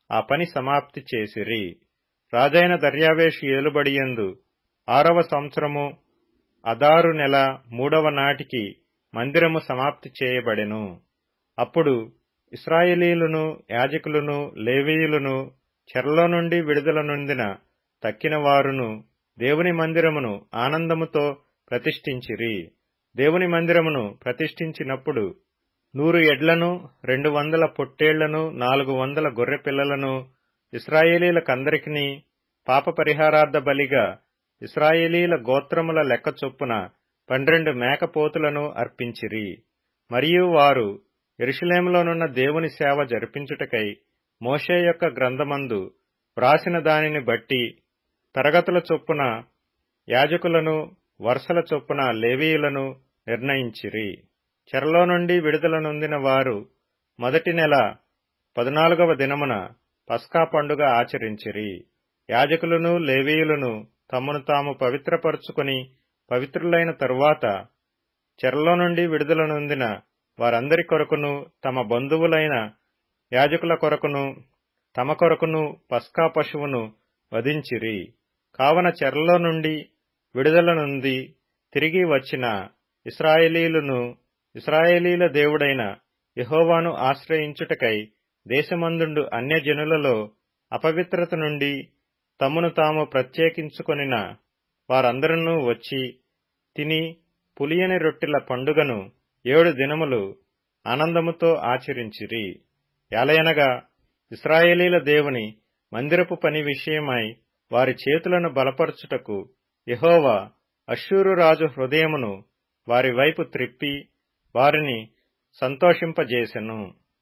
ఆ పని సమాప్తి చేసిరి. రాజైన దర్యావేషు ఏలుబడియందు 6వ సంవత్సరము అదారు నెల 3వ నాటికి మందిరము సమాప్తి చేయబడెను. అప్పుడు ఇశ్రాయేలీయులను, యాజకులను, లేవీయులను, చెరలో నుండి విడుదల నొందిన తక్కిన వారును దేవుని మందిరమును ఆనందముతో ప్రతిష్ఠించిరి. దేవుని మందిరమును ప్రతిష్ఠించినప్పుడు 100 ఎడ్లను, 200 పొట్టేళ్లను, 400 గొర్రెపిల్లలను ఇశ్రాయేలీయులకందరికిని పాప పరిహారార్థ బలిగా ఇశ్రాయేలీయుల గోత్రముల లెక్క చొప్పున 12 మేకపోతులను అర్పించిరి. మరియు వారు యెరూషలేములోనున్న దేవుని సేవ జరిపించుటకై మోషే యొక్క గ్రంథమందు వ్రాసిన దానిని బట్టి తరగతుల చొప్పున యాజకులను, వరుసల చొప్పున లేవీయులను నిర్ణయించిరి. చెరలో నుండి విడుదల నొందిన వారు మొదటి నెల 14వ దినమున పస్కా పండుగ ఆచరించిరి. యాజకులను, లేవీయులను తమను తాము పవిత్రపరుచుకొని పవిత్రులైన తరువాత చెరలో నుండి విడుదల నొందిన వారందరి కొరకును, తమ బంధువులైన యాజకుల కొరకును, తమ కొరకును పస్కా పశువును వధించిరి. కావున చెరలో నుండి విడుదల నొంది తిరిగి వచ్చిన ఇశ్రాయేలీయులను ఇశ్రాయేలీయుల దేవుడైన యెహోవాను ఆశ్రయించుటకై దేశమందుండు అన్యజనులలో అపవిత్రత నుండి తమను తాము ప్రత్యేకించుకొనిన వారందరూ వచ్చి తిని పులియని రొట్టెల పండుగను 7 దినములు ఆనందముతో ఆచరించిరి. ఏలయనగా ఇశ్రాయేలీయుల దేవుని మందిరపు పని విషయమై వారి చేతులను బలపరచుటకు యెహోవా అష్షూరు రాజు హృదయమును వారి వైపు త్రిప్పి వారిని సంతోషింపజేసెను.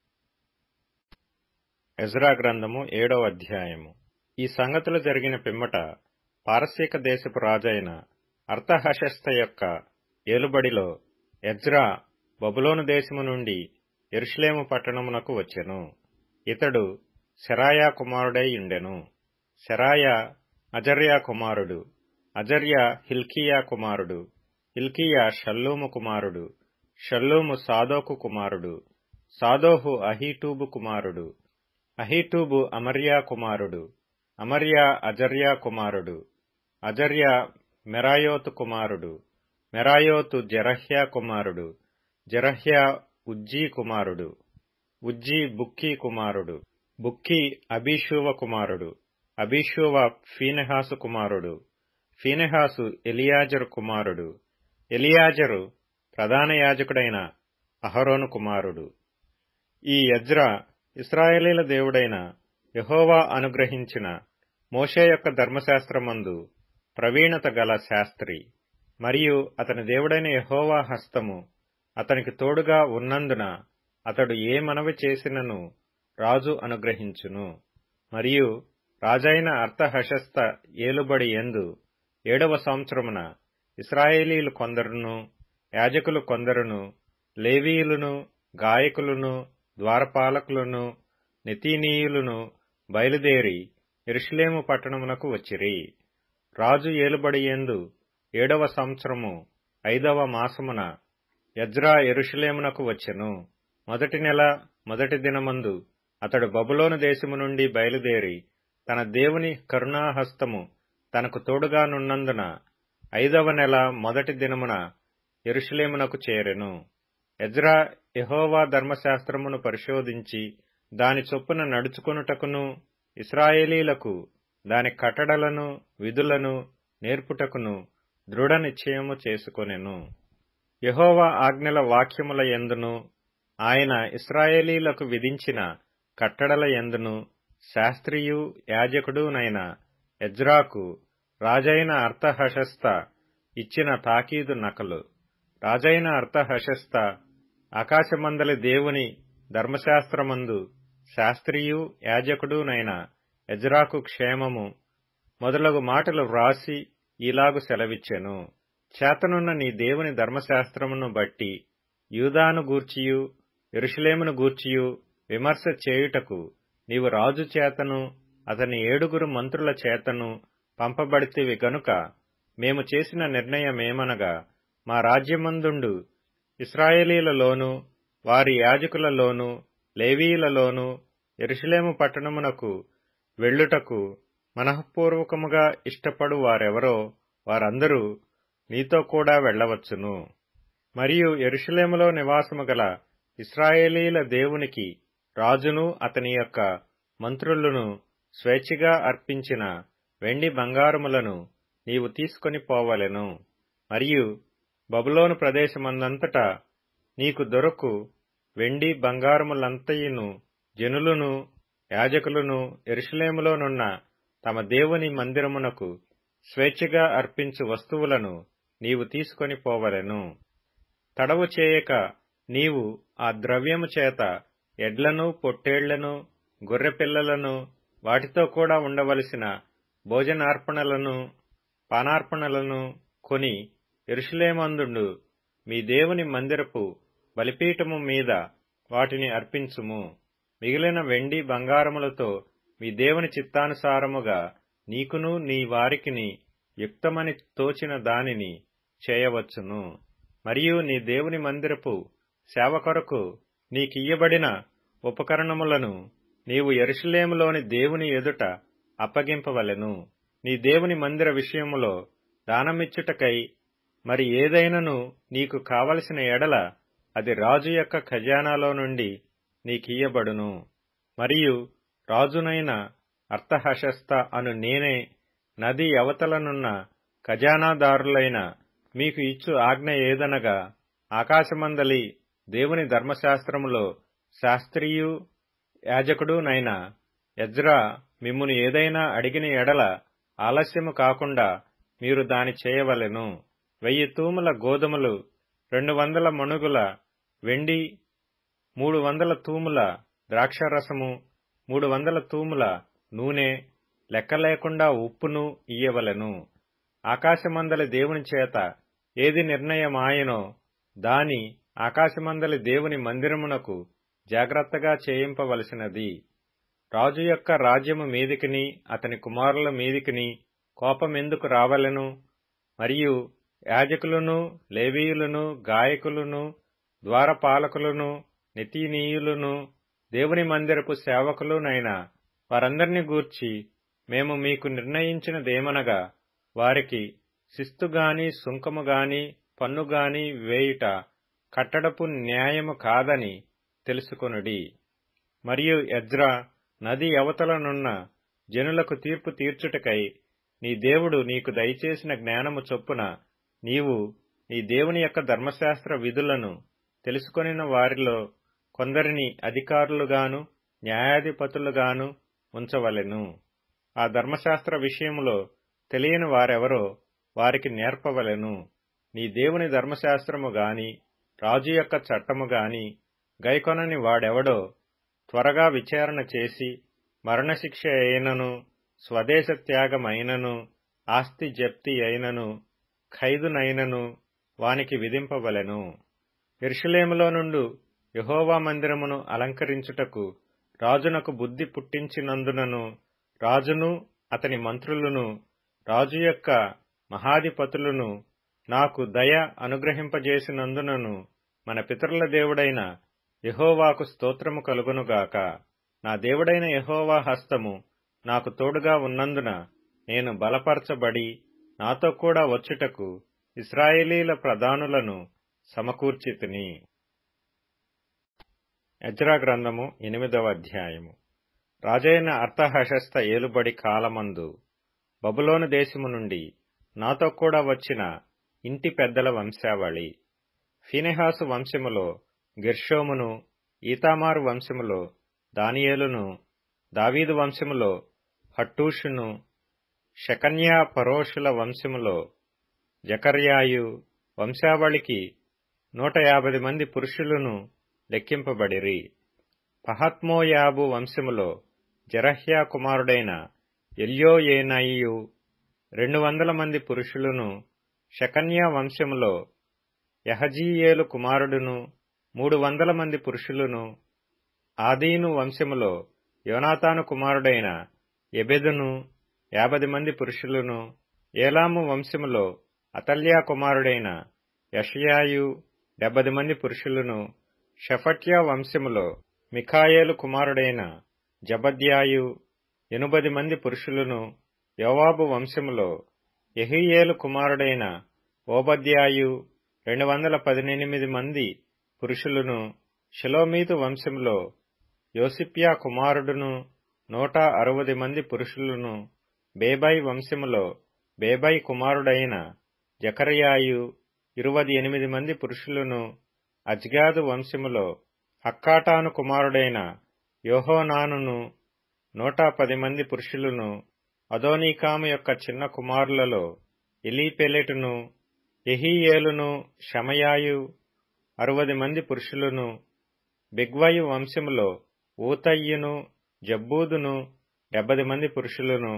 ఎజ్రా గ్రంథము 7వ అధ్యాయము. ఈ సంగతులు జరిగిన పిమ్మట పారసీక దేశపు రాజైన అర్తహషస్త యొక్క ఏలుబడిలో ఎజ్రా బబులోను దేశము నుండి యెరూషలేము పట్టణమునకు వచ్చెను. ఇతడు సెరాయా కుమారుడై ఉండెను. సెరాయా అజర్యా కుమారుడు, అజర్యా హిల్కీయా కుమారుడు, హిల్కీయా షల్లూము కుమారుడు, షల్లూము సాదోకు కుమారుడు, సాదోకు అహీటూబు కుమారుడు, అహీటూబు అమర్యా కుమారుడు, అమర్యా అజర్యా కుమారుడు, అజర్యా మెరాయోతు కుమారుడు, మెరాయోతు జెరహ్యా కుమారుడు, జెరహ్యా ఉజ్జీ కుమారుడు, ఉజ్జీ బుక్కీ కుమారుడు, బుక్కీ అబీషూవ కుమారుడు, అబీషూవ ఫీనెహాసు కుమారుడు, ఫీనెహాసు ఎలియాజరు కుమారుడు, ఎలియాజరు ప్రధాన యాజకుడైన అహరోను కుమారుడు. ఈ ఎజ్రా ఇశ్రాయేలీల దేవుడైన యెహోవా అనుగ్రహించిన మోషే యొక్క ధర్మశాస్త్రమందు ప్రవీణత గల శాస్త్రి. మరియు అతని దేవుడైన యెహోవా హస్తము అతనికి తోడుగా ఉన్నందున అతడు ఏ మనవి చేసినను రాజు అనుగ్రహించును. మరియు రాజైన అర్తహషస్త ఏలుబడి యందు 7వ సంవత్సరమున ఇశ్రాయేలీయులు కొందరును, యాజకులు కొందరును, లేవీయులను, గాయకులను, ద్వారపాలకులను, నెతీనీయులను బయలుదేరి యెరూషలేము పట్టణమునకు వచ్చిరి. రాజు ఏలుబడి యందు 7వ సంవత్సరము 5వ మాసమున ఎజ్రా యెరూషలేమునకు వచ్చెను. మొదటి నెల 1వ దినమందు అతడు బబులోను దేశము నుండి బయలుదేరి తన దేవుని కరుణాహస్తము తనకు తోడుగానున్నందున 5వ నెల 1వ దినమున యెరూషలేమునకు చేరెను. ఎజ్రా యెహోవా ధర్మశాస్త్రమును పరిశోధించి దాని చొప్పున నడుచుకొనుటకును, ఇశ్రాయేలీలకు దాని కట్టడలను, విధులను నేర్పుటకును దృఢ నిశ్చయము చేసుకొనెను. యెహోవా ఆజ్ఞల వాక్యముల యందును ఆయన ఇశ్రాయేలీలకు విధించిన కట్టడల యందును శాస్త్రియు యాజకుడునైన ఎజ్రాకు రాజైన అర్తహషస్త ఇచ్చిన తాకీదు నకలు. రాజైన అర్తహషస్త ఆకాశమందలి దేవుని ధర్మశాస్త్రమందు శాస్త్రియు యాజకుడునైన ఎజ్రాకు క్షేమము మొదలగు మాటలు వ్రాసి ఇలాగు సెలవిచ్చెను. చేతనున్న నీ దేవుని ధర్మశాస్త్రమును బట్టి యూదాను గూర్చియు యెరూషలేమును గూర్చియు విమర్శ చేయుటకు నీవు రాజు చేతను అతని 7 మంత్రుల చేతను పంపబడితివి గనుక మేము చేసిన నిర్ణయమేమనగా, మా రాజ్యమందుండు ఇశ్రాయేలీలలోను వారి యాజకులలోను లేవీయులలోను యెరూషలేము పట్టణమునకు వెళ్ళుటకు మనఃపూర్వకముగా ఇష్టపడు వారెవరో వారందరూ నీతో కూడా వెళ్ళవచ్చును. మరియు యెరూషలేములో నివాసము గల ఇశ్రాయేలీల దేవునికి రాజును అతని యొక్క మంత్రులను స్వేచ్ఛగా అర్పించిన వెండి బంగారములను నీవు తీసుకొని పోవలెను. మరియు బబులోను ప్రదేశమందంతటా నీకు దొరకు వెండి బంగారములంతయును జనులను యాజకులను యెరూషలేములోనున్న తమ దేవుని మందిరమునకు స్వేచ్ఛగా అర్పించు వస్తువులను నీవు తీసుకొని పోవలెను. తడవు చేయక నీవు ఆ ద్రవ్యము చేత ఎడ్లను, పొట్టేళ్లను, గొర్రెపిల్లలను, వాటితో కూడా ఉండవలసిన భోజనార్పణలను, పానార్పణలను కొని యెరూషలేమందుండు మీ దేవుని మందిరపు బలిపీఠము మీద వాటిని అర్పించుము. మిగిలిన వెండి బంగారములతో మీ దేవుని చిత్తానుసారముగా నీకును నీ వారికిని యుక్తమని తోచిన దానిని చేయవచ్చును. మరియు నీ దేవుని మందిరపు సేవ కొరకు నీకియ్యబడిన ఉపకరణములను నీవు యెరూషలేములోని దేవుని ఎదుట అప్పగింపవలెను. నీ దేవుని మందిర విషయములో దానమిచ్చుటకై మరి ఏదైనను నీకు కావలసిన ఎడల అది రాజు యొక్క ఖజానాలో నుండి నీకియ్యబడును. మరియు రాజునైన అర్తహషస్త అను నేనే నది అవతలనున్న ఖజానాదారులైన మీకు ఇచ్చు ఆజ్ఞ ఏదనగా, ఆకాశమందలి దేవుని ధర్మశాస్త్రములో శాస్త్రియు యాజకుడునైన ఎజ్రా మిమ్మును ఏదైనా అడిగిన ఎడల ఆలస్యము కాకుండా మీరు దాని చేయవలెను. 1000 తూముల గోధుమలు, 200 మణుగుల వెండి, 300 తూముల ద్రాక్షరసము, 300 తూముల నూనె, లెక్కలేకుండా ఉప్పును ఇయ్యవలెను. ఆకాశమందలి దేవుని చేత ఏది నిర్ణయమాయనో దాని ఆకాశమందలి దేవుని మందిరమునకు జాగ్రత్తగా చేయింపవలసినది. రాజు యొక్క రాజ్యము మీదికిని అతని కుమారుల మీదికిని కోపమెందుకు రావలెను? మరియు యాజకులను, లేవీయులను, గాయకులను, ద్వారపాలకులను, నితీనీయులను, దేవుని మందిరపు సేవకులునైన వారందరినీ గూర్చి మేము మీకు నిర్ణయించినదేమనగా, వారికి శిస్తుగాని, సుంకముగాని, పన్నుగాని వేయుట కట్టడపు న్యాయము కాదని తెలుసుకొనుడి. మరియు ఎజ్రా నది అవతలనున్న జనులకు తీర్పు తీర్చుటకై నీ దేవుడు నీకు దయచేసిన జ్ఞానము చొప్పున నీవు నీ దేవుని యొక్క ధర్మశాస్త్ర విధులను తెలుసుకొనిన వారిలో కొందరిని అధికారులుగాను న్యాయాధిపతులుగాను ఉంచవలెను. ఆ ధర్మశాస్త్ర విషయములో తెలియని వారెవరో వారికి నేర్పవలెను. నీ దేవుని ధర్మశాస్త్రము గాని రాజు యొక్క చట్టము గాని గైకొనని వాడెవడో త్వరగా విచారణ చేసి మరణశిక్ష అయినను, స్వదేశ త్యాగమైనను, ఆస్తి జప్తి అయినను, ఖైదునైనను వానికి విధింపవలెను. యెరూషలేములో నుండు యెహోవా మందిరమును అలంకరించుటకు రాజునకు బుద్ధి పుట్టించినందునను, రాజును అతని మంత్రులను, రాజు యొక్క మహాధిపతులను నాకు దయ అనుగ్రహింపజేసినందునను మన పితరుల దేవుడైన యెహోవాకు స్తోత్రము కలుగునుగాక. నా దేవుడైన యెహోవా హస్తము నాకు తోడుగా ఉన్నందున నేను బలపరచబడి నాతో కూడా వచ్చుటకు ఇశ్రాయేలీల ప్రధానులను సమకూర్చితిని. ఎజ్రా గ్రంథము 8వ అధ్యాయము. రాజైన అర్తహషస్త ఏలుబడి కాలమందు బబులోను దేశము నుండి నాతో కూడా వచ్చిన ఇంటి పెద్దల వంశావళి. ఫీనెహాసు వంశములో గెర్షోమును, ఈతామారు వంశములో దానియేలును, దావీదు వంశములో హట్టూషును, షెకన్యా పరోషుల వంశములో జకర్యాయు వంశావళికి 150 మంది పురుషులను లెక్కింపబడిరి. పహత్మోయాబు వంశములో జెరహ్యా కుమారుడైన ఎల్యోయేనయియు 200 మంది పురుషులను, షెకన్యా వంశములో యహజీయేలు కుమారుడును 300 మంది పురుషులను, ఆదీను వంశములో యోనాతాను కుమారుడైన ఎబెదును 50 మంది పురుషులను, ఏలాము వంశములో అతల్యా కుమారుడైన యషయాయు 70 మంది పురుషులను, షెఫట్యా వంశములో మిఖాయేలు కుమారుడైన జబద్యాయు 80 మంది పురుషులను, యోవాబు వంశములో యెహీయేలు కుమారుడైన ఓబద్యాయు 218 మంది పురుషులను, షెలోమీతు వంశములో యోసిప్యా కుమారుడును 160 మంది పురుషులను, బేబై వంశములో బేబై కుమారుడైన జకర్యాయు 28 మంది పురుషులను, అజ్గాదు వంశములో హక్కాటాను కుమారుడైన యోహోనానును 110 మంది పురుషులను, అదోనీకాము యొక్క చిన్న కుమారులలో ఎలీపెలెటును, యెహీయేలును, షమయాయు 60 మంది పురుషులను, బిగ్వయు వంశములో ఊతయ్యును, జబ్బూదును 70 మంది పురుషులను.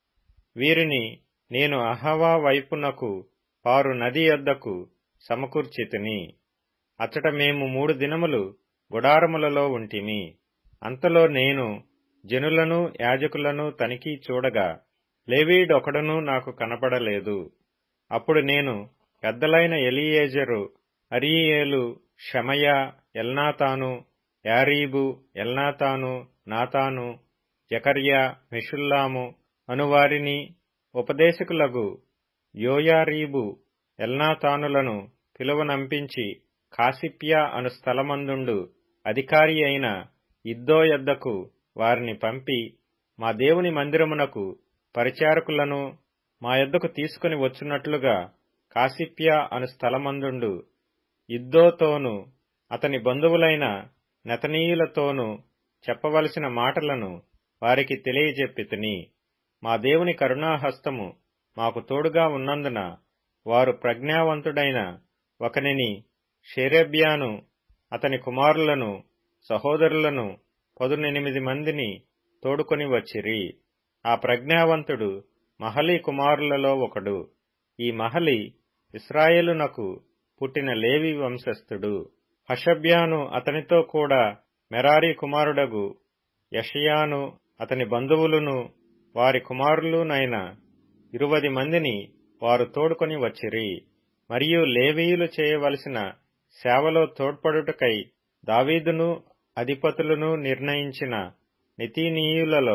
వీరిని నేను అహవా వైపునకు పారు నది యొద్దకు సమకూర్చితిని. అచ్చట మేము 3 దినములు గుడారములలో ఉంటిమి. అంతలో నేను జనులను యాజకులను తనిఖీ చూడగా లేవీయుడొకడునూ నాకు కనపడలేదు. అప్పుడు నేను పెద్దలైన ఎలీయేజరు, అరీయేలు, షమయా, ఎల్నాతాను, యారీబు, ఎల్నాతాను, నాతాను, జకర్యా, మెషుల్లాము అనువారిని, ఉపదేశకులగు యోయారీబు, ఎల్నాతానులను పిలువనంపించి కాసిప్యా అను స్థలమందుండు అధికారి అయిన ఇద్దో యొద్దకు వారిని పంపి, మా దేవుని మందిరమునకు పరిచారకులను మా యొద్దకు తీసుకుని వచ్చున్నట్లుగా కాసిప్యా అను స్థలమందుండు ఇద్దోతోనూ అతని బంధువులైన నెతనీయులతోనూ చెప్పవలసిన మాటలను వారికి తెలియజెప్పితిని. మా దేవుని కరుణాహస్తము మాకు తోడుగా ఉన్నందున వారు ప్రజ్ఞావంతుడైన ఒకనిని, షేరేబ్యాను, అతని కుమారులను, సహోదరులను 18 మందిని తోడుకొని వచ్చిరి. ఆ ప్రజ్ఞావంతుడు మహలి కుమారులలో ఒకడు. ఈ మహలి ఇశ్రాయేలునకు పుట్టిన లేవి వంశస్థుడు. హషబ్యాను అతనితో కూడా మెరారి కుమారుడగు యషయాను, అతని బంధువులును వారి కుమారులునైన 20 మందిని వారు తోడుకొని వచ్చిరి. మరియు లేవీయులు చేయవలసిన సేవలో తోడ్పడుటకై దావీదును అధిపతులను నిర్ణయించిన నితీనీయులలో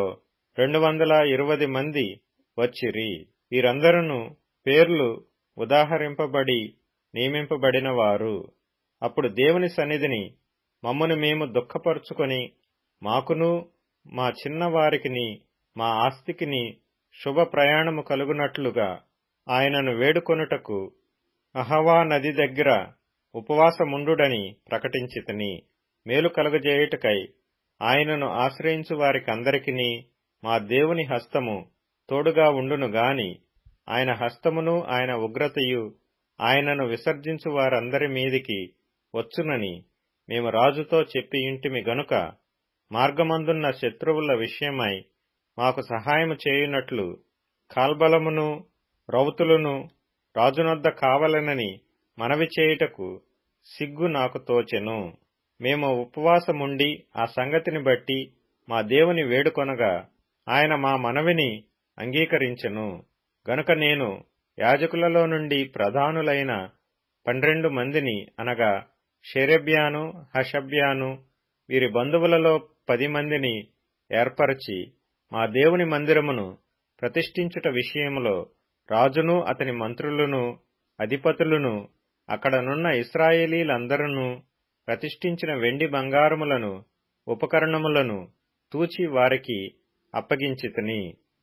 220 మంది వచ్చిరి. వీరందరూ పేర్లు ఉదాహరింపబడి నియమింపబడినవారు. అప్పుడు దేవుని సన్నిధిని మమ్మను మేము దుఃఖపరుచుకొని మాకును మా చిన్నవారికిని మా ఆస్తికిని శుభ ప్రయాణము కలుగునట్లుగా ఆయనను వేడుకొనుటకు అహవా నది దగ్గర ఉపవాసముండుడని ప్రకటించితిని. మేలు కలుగజేయుటకై ఆయనను ఆశ్రయించు వారికందరికిని మా దేవుని హస్తము తోడుగా ఉండును గాని, ఆయన హస్తమును ఆయన ఉగ్రతయు ఆయనను విసర్జించు వారందరి మీదికి వచ్చునని మేము రాజుతో చెప్పియుంటిమి గనుక, మార్గమందున్న శత్రువుల విషయమై మాకు సహాయము చేయునట్లు కాల్బలమును రౌతులను రాజునొద్ద కావలెనని మనవి చేయుటకు సిగ్గు నాకు తోచెను. మేము ఉపవాసముండి ఆ సంగతిని బట్టి మా దేవుని వేడుకొనగా ఆయన మా మనవిని అంగీకరించెను. గనుక నేను యాజకులలో నుండి ప్రధానులైన 12 మందిని, అనగా షేరెబ్యాను, హషబ్యాను వీరి బంధువులలో 10 మందిని ఏర్పరచి మా దేవుని మందిరమును ప్రతిష్ఠించుట విషయములో రాజును అతని మంత్రులను అధిపతులను అక్కడనున్న ఇశ్రాయేలీలందరూ ప్రతిష్ఠించిన వెండి బంగారములను ఉపకరణములను తూచి వారికి అప్పగించితిని.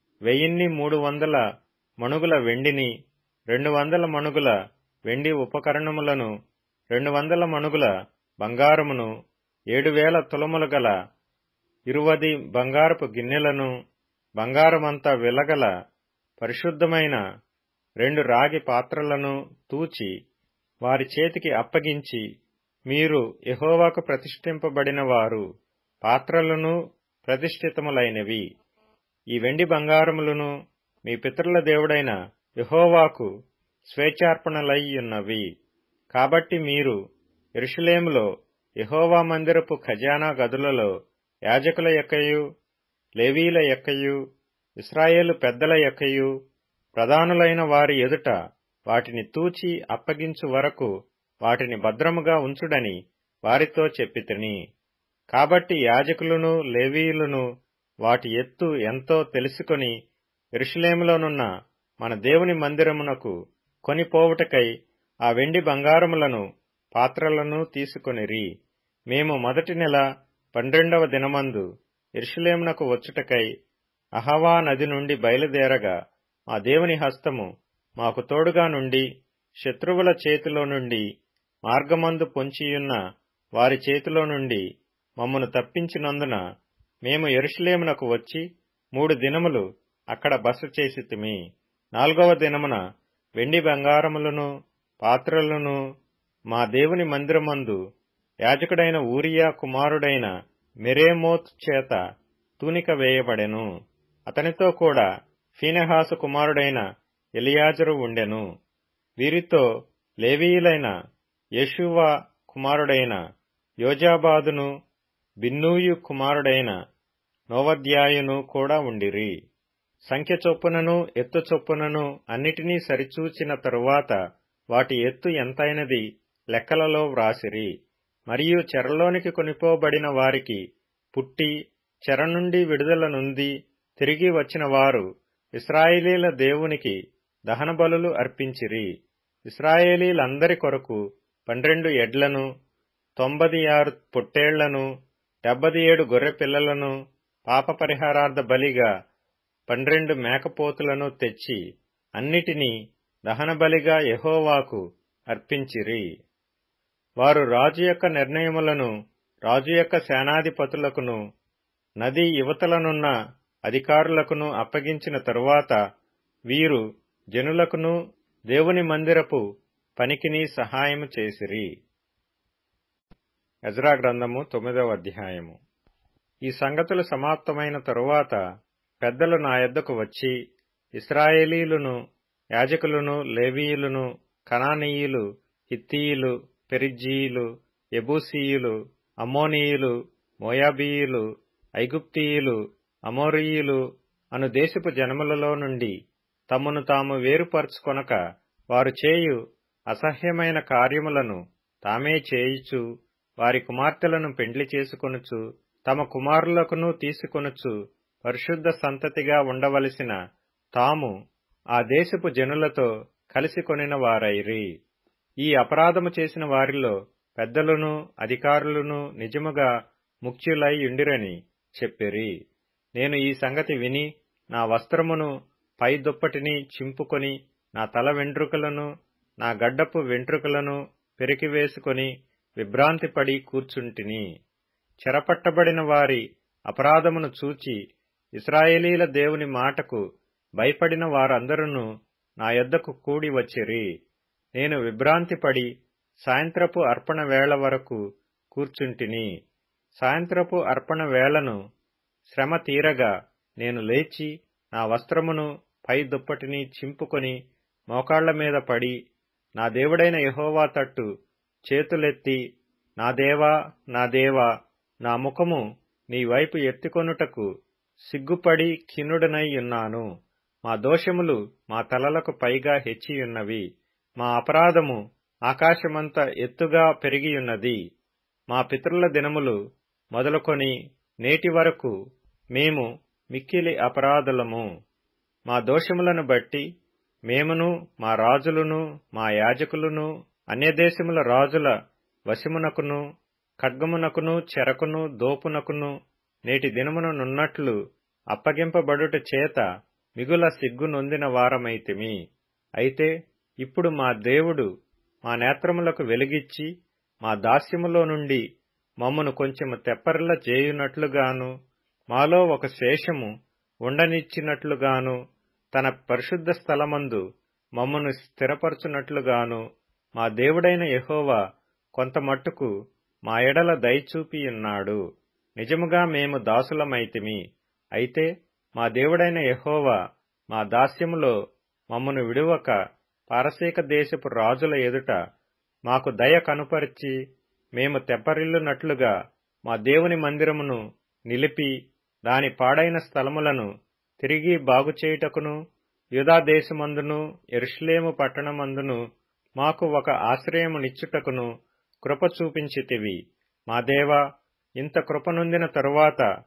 1300 మణుగుల వెండిని, 200 మణుగుల వెండి ఉపకరణములను, 200 మణుగుల బంగారమును, 7000 తులములు గల 20 బంగారపు గిన్నెలను, బంగారమంతా వెలగల పరిశుద్ధమైన 2 రాగి పాత్రలను తూచి వారి చేతికి అప్పగించి, మీరు యెహోవాకు ప్రతిష్ఠింపబడిన వారు, పాత్రలను ప్రతిష్ఠితములైనవి. ఈ వెండి బంగారములను మీ పితరుల దేవుడైన యెహోవాకు స్వేచ్ఛార్పణలయ్యున్నవి. కాబట్టి మీరు యెరూషలేములో యెహోవా మందిరపు ఖజానా గదులలో యాజకుల యొక్కయు, లేవీయుల యొక్కయు, ఇశ్రాయేలు పెద్దల యొక్కయు, ప్రధానులైన వారి ఎదుట వాటిని తూచి అప్పగించు వరకు వాటిని భద్రముగా ఉంచుడని వారితో చెప్పితిని. కాబట్టి యాజకులను లేవీయులను వాటి ఎత్తు ఎంతో తెలుసుకొని యెరూషలేములోనున్న మన దేవుని మందిరమునకు కొనిపోవుటకై ఆ వెండి బంగారములను పాత్రలను తీసుకొనిరి. మేము మొదటి నెల 12వ దినమందు యెరూషలేమునకు వచ్చుటకై అహవా నది నుండి బయలుదేరగా మా దేవుని హస్తము మాకు తోడుగా నుండి శత్రువుల చేతిలో నుండి మార్గమందు పొంచియున్న వారి చేతిలో నుండి మమ్మను తప్పించినందున మేము యెరూషలేమునకు వచ్చి 3 దినములు అక్కడ బస చేసితిమి. 4వ దినమున వెండి బంగారములను పాత్రలను మా దేవుని మందిరమందు యాజకుడైన ఊరియా కుమారుడైన మెరేమోత్ చేత తూనిక వేయబడెను. అతనితో కూడా ఫీనెహాసు కుమారుడైన ఎలియాజరు ఉండెను. వీరితో లేవీయులైన యేషూవ కుమారుడైన యోజాబాదును బిన్నూయు కుమారుడైన నోవద్యాయును కూడా ఉండిరి. సంఖ్య చొప్పునను ఎత్తు చొప్పునను అన్నిటినీ సరిచూచిన తరువాత వాటి ఎత్తు ఎంతైనది లెక్కలలో వ్రాసిరి. మరియు చెరలోనికి కొనిపోబడిన వారికి పుట్టి చెర నుండి విడుదల నొంది తిరిగి వచ్చిన వారు ఇశ్రాయేలీల దేవునికి దహన బలులు అర్పించిరి. ఇశ్రాయేలీలందరి కొరకు 12 ఎడ్లను, 96 పొట్టేళ్లను, 77 గొర్రెపిల్లలను, పాప పరిహారార్థ బలిగా 12 మేకపోతులను తెచ్చి అన్నిటినీ దహనబలిగా యెహోవాకు అర్పించిరి. వారు రాజు యొక్క నిర్ణయములను రాజు యొక్క సేనాధిపతులకును నది యువతలనున్న అధికారులకును అప్పగించిన తరువాత వీరు జనులకును దేవుని మందిరపు పనికిని సహాయము చేసిరి. ఎజ్రా గ్రంథము 9వ అధ్యాయము. ఈ సంగతులు సమాప్తమైన తరువాత పెద్దలు నా యొద్దకు వచ్చి, ఇశ్రాయేలీయులను, యాజకులను, లేవీయులను, కనానీయులు, హిత్తీయులు, పెరిజ్జీయులు, యెబూసీయులు, అమ్మోనీయులు, మోయాబీయులు, ఐగుప్తీయులు, అమోరీయులు అను దేశపు జనములలో నుండి తమను తాము వేరుపరచుకొనక వారు చేయు అసహ్యమైన కార్యములను తామే చేయుచు వారి కుమార్తెలను పెండ్లి చేసుకొనుచు తమ కుమారులకును తీసుకొనుచు పరిశుద్ధ సంతతిగా ఉండవలసిన తాము ఆ దేశపు జనులతో కలిసి కొనిన వారైరి. ఈ అపరాధము చేసిన వారిలో పెద్దలను అధికారులను నిజముగా ముఖ్యులై యుండిరని చెప్పిరి. నేను ఈ సంగతి విని నా వస్త్రమును పై దుప్పటిని చింపుకొని నా తల వెంట్రుకలను నా గడ్డపు వెంట్రుకలను పెరికివేసుకొని విభ్రాంతిపడి కూర్చుంటిని. చెరపట్టబడిన వారి అపరాధమును చూచి ఇశ్రాయేలీల దేవుని మాటకు భయపడిన వారందరూ నా యొద్దకు కూడి వచ్చిరి. నేను విభ్రాంతిపడి సాయంత్రపు అర్పణ వేళ వరకు కూర్చుంటిని. సాయంత్రపు అర్పణ వేళను శ్రమ తీరగా నేను లేచి నా వస్త్రమును పై దుప్పటిని చింపుకొని మోకాళ్ల మీద పడి నా దేవుడైన యెహోవా తట్టు చేతులెత్తి, నా దేవా, నా దేవా, నా ముఖము నీ వైపు ఎత్తికొనుటకు సిగ్గుపడి ఖిన్నుడనై ఉన్నాను. మా దోషములు మా తలలకు పైగా హెచ్చియున్నవి. మా అపరాధము ఆకాశమంత ఎత్తుగా పెరిగియున్నది. మా పితరుల దినములు మొదలుకొని నేటి వరకు మేము మిక్కిలి అపరాధులము. మా దోషములను బట్టి మేమును మా రాజులను మా యాజకులను అన్యదేశముల రాజుల వశమునకును ఖడ్గమునకును చెరకును దోపునకును నేటి దినమున నున్నట్లు అప్పగింపబడుట చేత మిగుల సిగ్గు నొందిన వారమైతిమి. అయితే ఇప్పుడు మా దేవుడు మా నేత్రములకు వెలుగిచ్చి మా దాస్యములో నుండి మమ్మను కొంచెము తెప్పరిల్ల చేయునట్లుగాను మాలో ఒక శేషము ఉండనిచ్చినట్లుగాను తన పరిశుద్ధ స్థలమందు మమ్మను స్థిరపరచునట్లుగాను మా దేవుడైన యెహోవా కొంతమట్టుకు మా ఎడల దయచూపియున్నాడు. నిజముగా మేము దాసులమైతిమి. అయితే మా దేవుడైన యెహోవా మా దాస్యములో మమ్మను విడువక పారసీక దేశపు రాజుల ఎదుట మాకు దయ కనుపరిచి మేము తెప్పరిల్లునట్లుగా మా దేవుని మందిరమును నిలిపి దాని పాడైన స్థలములను తిరిగి బాగుచేయుటకును యూదా దేశమందును యెరూషలేము పట్టణమందును మాకు ఒక ఆశ్రయమునిచ్చుటకును కృప చూపించితివి. మా దేవా, ఇంత కృప నొందిన తరువాత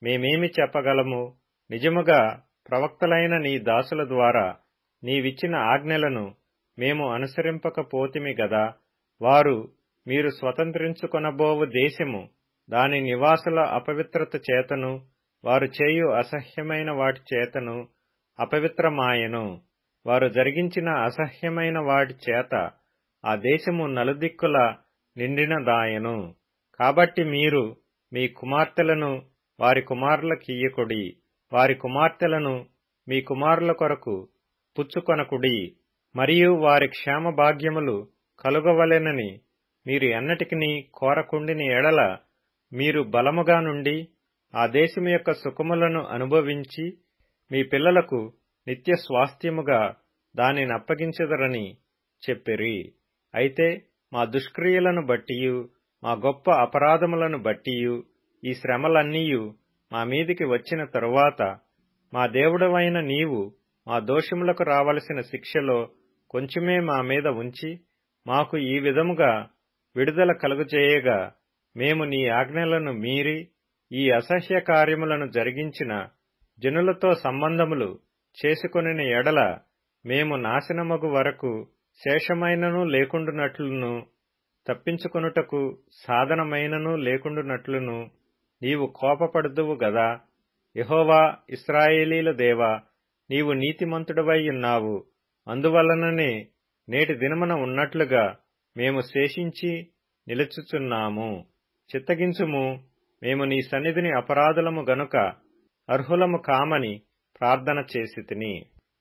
మేమేమి చెప్పగలము? నిజముగా ప్రవక్తలైన నీ దాసుల ద్వారా నీవిచ్చిన ఆజ్ఞలను మేము అనుసరింపకపోతిమి గదా. వారు మీరు స్వతంత్రించుకొనబోవు దేశము దాని నివాసుల అపవిత్రత చేతను వారు చేయు అసహ్యమైన వాటి చేతను అపవిత్రమాయెను. వారు జరిగించిన అసహ్యమైన వాటి చేత ఆ దేశము నలుదిక్కుల నిండినదాయెను. కాబట్టి మీరు మీ కుమార్తెలను వారి కుమారులకియ్యకుడి, వారి కుమార్తెలను మీ కుమారుల కొరకు పుచ్చుకొనకుడి. మరియు వారి క్షేమ భాగ్యములు కలుగవలెనని మీరు ఎన్నటికిని కోరకుండిని ఎడల మీరు బలముగా నుండి ఆ దేశము యొక్క సుఖములను అనుభవించి మీ పిల్లలకు నిత్య స్వాస్థ్యముగా దానిని అప్పగించెదరని చెప్పిరి. అయితే మా దుష్క్రియలను బట్టియు మా గొప్ప అపరాధములను బట్టియు ఈ శ్రమలన్నీయు మా మీదికి వచ్చిన తరువాత మా దేవుడవైన నీవు మా దోషములకు రావలసిన శిక్షలో కొంచెమే మా మీద ఉంచి మాకు ఈ విధముగా విడుదల కలుగజేయగా మేము నీ ఆజ్ఞలను మీరి ఈ అసహ్య కార్యములను జరిగించిన జనులతో సంబంధములు చేసుకొనిన ఎడల మేము నాశనమగు వరకు శేషమైనను లేకుండునట్లును తప్పించుకొనుటకు సాధనమైనను లేకుండునట్లును నీవు కోపపడుదువు గదా. యెహోవా ఇశ్రాయేలీల దేవా, నీవు నీతిమంతుడవై ఉన్నావు. అందువలననే నేటి దినమున ఉన్నట్లుగా మేము శేషించి నిలుచుచున్నాము. చిత్తగించుము, మేము నీ సన్నిధిని అపరాధులము గనుక అర్హులము కామని ప్రార్థన చేసితిని.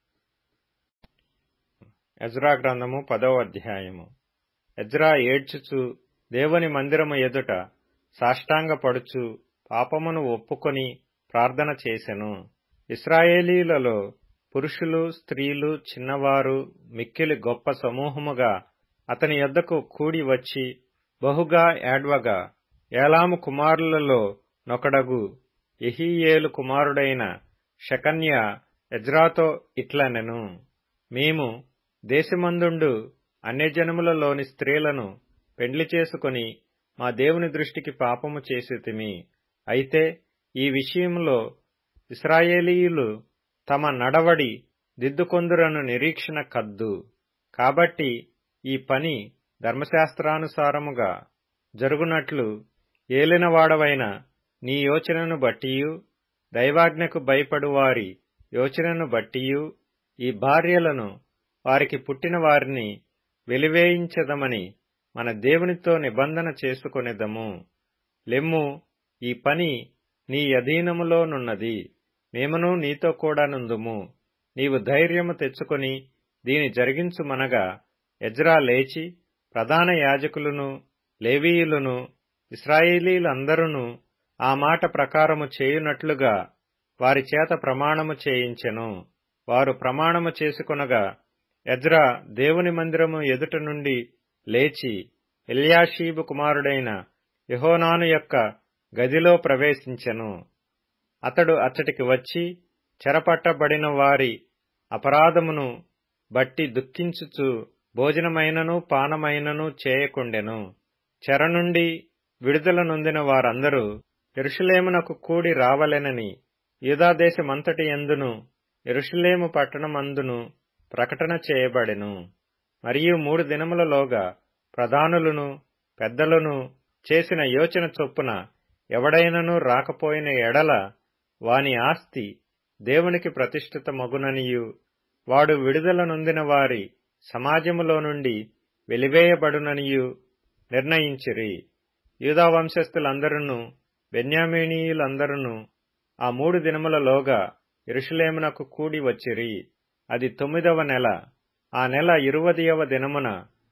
ఎజ్రా గ్రంథము 10వ అధ్యాయము. ఎజ్రా ఏడ్చుచు దేవుని మందిరము ఎదుట సాష్టాంగపడుచు పాపమును ఒప్పుకొని ప్రార్థన చేసెను. ఇశ్రాయేలీలలో పురుషులు, స్త్రీలు, చిన్నవారు మిక్కిలి గొప్ప సమూహముగా అతని యొద్దకు కూడి వచ్చి బహుగా ఏడ్వగా, ఏలాము కుమారులలో నొకడగు యెహీయేలు కుమారుడైన షెకన్య ఎజ్రాతో ఇట్లనెను. మేము దేశమందుండు అన్యజనములలోని స్త్రీలను పెండ్లి చేసుకొని మా దేవుని దృష్టికి పాపము చేసితిమి. అయితే ఈ విషయంలో ఇశ్రాయేలీయులు తమ నడవడి దిద్దుకొందురను నిరీక్షణ కద్దు. కాబట్టి ఈ పని ధర్మశాస్త్రానుసారముగా జరుగునట్లు ఏలినవాడవైన నీ యోచనను బట్టియు దైవాజ్ఞకు భయపడువారి యోచనను బట్టియు ఈ భార్యలను వారికి పుట్టిన వారిని వెలివేయించదమని మన దేవునితో నిబంధన చేసుకొనిదము. లెమ్ము, ఈ పని నీ అధీనములోనున్నది. మేమును నీతో కూడా నుందుము. నీవు ధైర్యము తెచ్చుకొని దీని జరిగించుమనగా ఎజ్రా లేచి ప్రధాన యాజకులను లేవీయులను ఇశ్రాయేలీలందరూ ఆ మాట ప్రకారము చేయునట్లుగా వారి చేత ప్రమాణము చేయించెను. వారు ప్రమాణము చేసుకొనగా ఎజ్రా దేవుని మందిరము ఎదుట నుండి లేచి ఎల్యాషీబు కుమారుడైన యెహోనాను యొక్క గదిలో ప్రవేశించెను. అతడు అచ్చటికి వచ్చి చెరపట్టబడిన వారి అపరాధమును బట్టి దుఃఖించుచు భోజనమైనను పానమైనను చేయకుండెను. చెర నుండి విడుదల నొందిన వారందరూ యెరూషలేమునకు కూడి రావలెనని యూదాదేశమంతటి యందును యెరూషలేము పట్టణమందును ప్రకటన చేయబడెను. మరియు 3 దినములలోగా ప్రధానులను పెద్దలను చేసిన యోచన చొప్పున ఎవడైనను రాకపోయిన ఎడల వాని ఆస్తి దేవునికి ప్రతిష్ఠితమగుననియు వాడు విడుదల నొందిన వారి సమాజములో నుండి వెలివేయబడుననియు నిర్ణయించిరి. యూదా వంశస్థులందరూ బెన్యామీనీయులందరూ ఆ 3 దినములలోగా యెరూషలేమునకు కూడి వచ్చిరి. అది 9వ నెల. ఆ నెల 20వ దినమున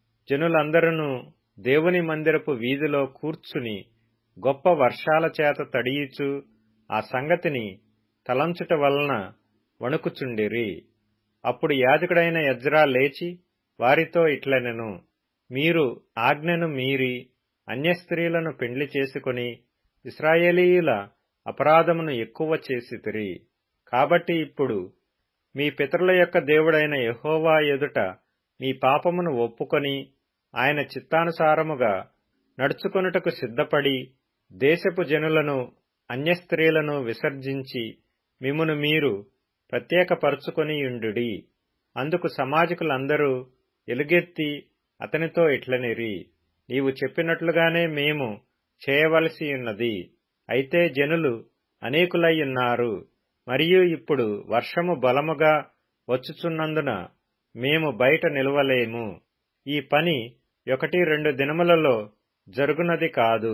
జనులందరూ దేవుని మందిరపు వీధిలో కూర్చుని గొప్ప వర్షాల చేత తడియుచు ఆ సంగతిని తలంచుట వలన వణుకుచుండిరి. అప్పుడు యాజకుడైన ఎజ్రా లేచి వారితో ఇట్లనెను, మీరు ఆజ్ఞను మీరి అన్యస్త్రీలను పెండ్లి చేసుకుని ఇశ్రాయేలీయుల అపరాధమును ఎక్కువ చేసితిరి. కాబట్టి ఇప్పుడు మీ పితరుల యొక్క దేవుడైన యెహోవా ఎదుట మీ పాపమును ఒప్పుకొని ఆయన చిత్తానుసారముగా నడుచుకొనుటకు సిద్ధపడి దేశపు జనులను అన్యస్త్రీలను విసర్జించి మిమ్మును మీరు ప్రత్యేకపరుచుకొనియుండుడి. అందుకు సమాజకులందరూ ఎలుగెత్తి అతనితో ఇట్లనిరి, నీవు చెప్పినట్లుగానే మేము చేయవలసియున్నది. అయితే జనులు అనేకులయ్యున్నారు, మరియు ఇప్పుడు వర్షము బలముగా వచ్చుచున్నందున మేము బయట నిలవలేము. ఈ పని 1-2 దినములలో జరుగునది కాదు.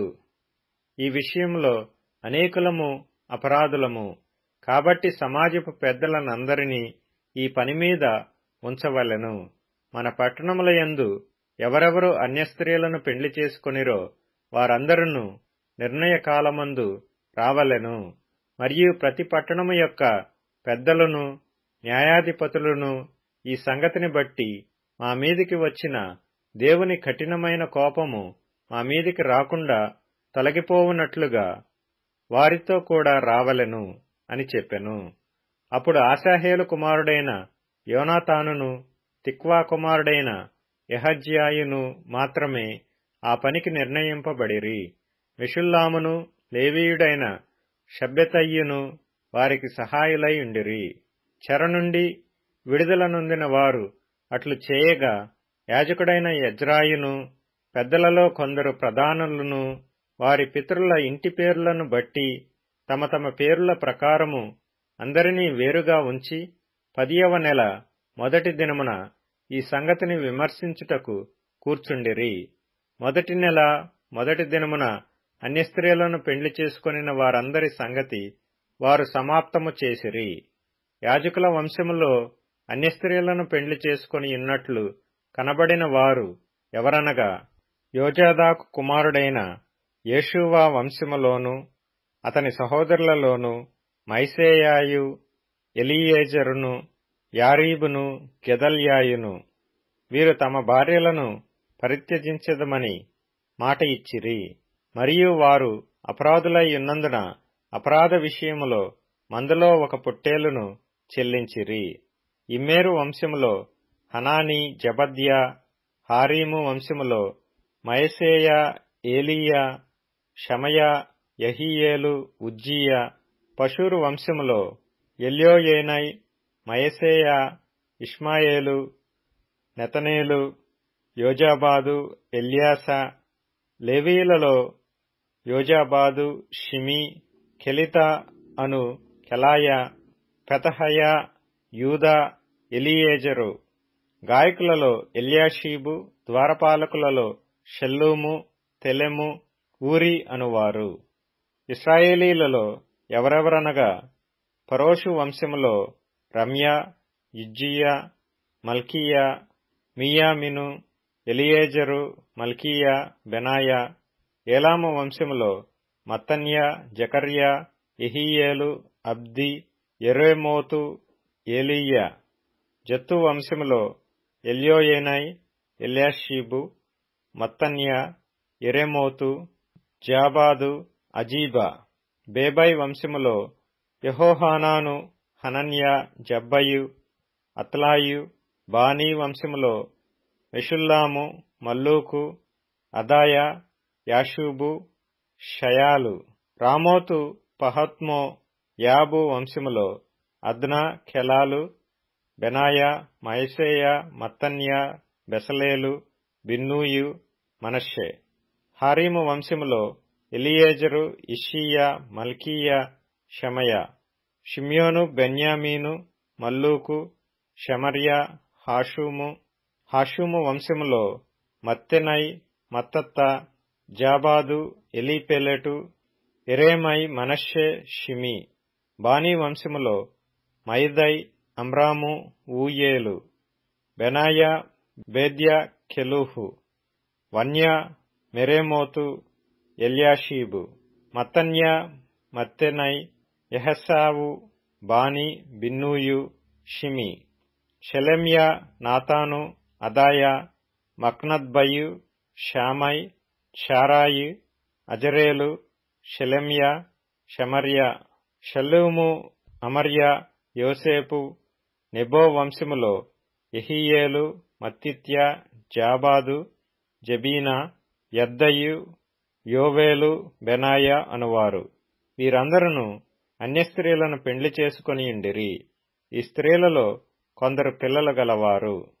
ఈ విషయంలో అనేకులము అపరాధులము. కాబట్టి సమాజపు పెద్దలనందరినీ ఈ పని మీద ఉంచవలెను. మన పట్టణముల యందు ఎవరెవరు అన్యస్త్రీలను పెండ్లి చేసుకొనిరో వారందరూ నిర్ణయకాలమందు రావలెను. మరియు ప్రతి పట్టణము యొక్క పెద్దలను న్యాయాధిపతులను ఈ సంగతిని బట్టి మా మీదికి వచ్చిన దేవుని కఠినమైన కోపము మా మీదికి రాకుండా తొలగిపోవునట్లుగా వారితో కూడా రావలెను అని చెప్పెను. అప్పుడు ఆశాహేలు కుమారుడైన యోనాతానును తిక్వా కుమారుడైన యెహజ్యాయును మాత్రమే ఆ పనికి నిర్ణయింపబడిరి. మెషుల్లామును లేవీయుడైన షబ్బెతయ్యును వారికి సహాయులై ఉండిరి. చెర నుండి విడుదల నొందిన వారు అట్లు చేయగా యాజకుడైన ఎజ్రాయును పెద్దలలో కొందరు ప్రధానులను వారి పితరుల ఇంటి పేర్లను బట్టి తమ తమ పేరుల ప్రకారము అందరినీ వేరుగా ఉంచి 10వ నెల మొదటి దినమున ఈ సంగతిని విమర్శించుటకు కూర్చుండిరి. మొదటి నెల మొదటి దినమున అన్యస్త్రీలను పెండ్లి చేసుకొనిన వారందరి సంగతి వారు సమాప్తము చేసిరి. యాజకుల వంశములో అన్యస్త్రీలను పెండ్లి చేసుకొని ఉన్నట్లు కనబడిన వారు ఎవరనగా యోజాదాకు కుమారుడైన యేషూవా వంశములోను అతని సహోదరులలోను మైసేయాయు, ఎలీయేజరును, యారీబును, గెదల్యాయును. వీరు తమ భార్యలను పరిత్యజించెదమని మాట ఇచ్చిరి. మరియు వారు అపరాధులై ఉన్నందున అపరాధ విషయములో మందలో ఒక పొట్టేలును చెల్లించిరి. ఇమ్మేరు వంశములో హనానీ, జబద్యా. హారీము వంశములో మయసేయా, ఏలీయా, షమయా, యహీయేలు, ఉజ్జీయా. పషూరు వంశములో ఎల్యోయేనై, మయసేయా, ఇష్మాయేలు, నెతనేలు, యోజాబాదు, ఎల్యాసా. లేవీయులలో యోజాబాదు, షిమీ, కెలితా అను కెలాయా, పెతహయా, యూదా, ఎలీయేజరు. గాయకులలో ఎల్యాషీబు, ద్వారపాలకులలో షల్లూము, తెలెము, ఊరి అనువారు. ఇశ్రాయేలీలలో ఎవరెవరనగా పరోషు వంశములో రమ్యా, ఇజ్జియా, మల్కీయా, మియామిను, ఎలియేజరు, మల్కీయా, బెనాయా. ఏలాము వంశములో మత్తన్యా, జకర్యా, యెహీయేలు, అబ్ది, యెరేమోతు, ఏలీయా. జత్తు వంశములో ఎల్యోయేనై, ఎల్యాషీబు, మత్తన్యా, యెరేమోతు, జాబాదు, అజీబా. బేబై వంశములో యెహోహానాను, హనన్యా, జబ్బయు, అత్లాయు. బానీ వంశములో మెషుల్లాము, మల్లూకు, అదాయా, యాషూబు, షయాలు. రామోతు పహత్మో. యాబు వంశములో అద్నా, కెలాలు, బెనాయా, మయసేయా, మత్తన్యా, బెసలేలు, బిన్నూయు, మనష్షే. హారీము వంశములో ఎలియేజరు, ఇష్షీయా, మల్కీయా, షమయా. షిమ్యోను, బెన్యామీను, మల్లూకు, షమర్యా, హాషుము. హాషుము వంశములో మత్తెనై, మత్తత్తా, జాబాదు, ఎలీపెలెటు, ఎరేమై, మనష్షే, షిమీ. బానీ వంశములో మైదై, అమ్రాము, ఊయేలు. బెనాయా, బేద్యా, కెలూహు. వన్యా, మెరేమోతు, ఎల్యాషీబు. మత్తన్యా, మత్తెనై, యెహెసావు, బానీ, బిన్నూయు, షిమీ. షెలెమ్యా, నాతాను, అదాయా, మక్నద్బయు, షామై, షారాయి, అజరేలు, షెలెమ్యా, షమర్యా. షల్లూము, అమర్యా, యోసేపు. నెబో వంశములో యెహీయేలు, మత్తిత్యా, జాబాదు, జబీనా, యద్దయు, యోవేలు, బెనాయా అనువారు. వీరందరూ అన్య స్త్రీలను పెండ్లి చేసుకొనియుండిరి. ఈ స్త్రీలలో కొందరు పిల్లలు గలవారు.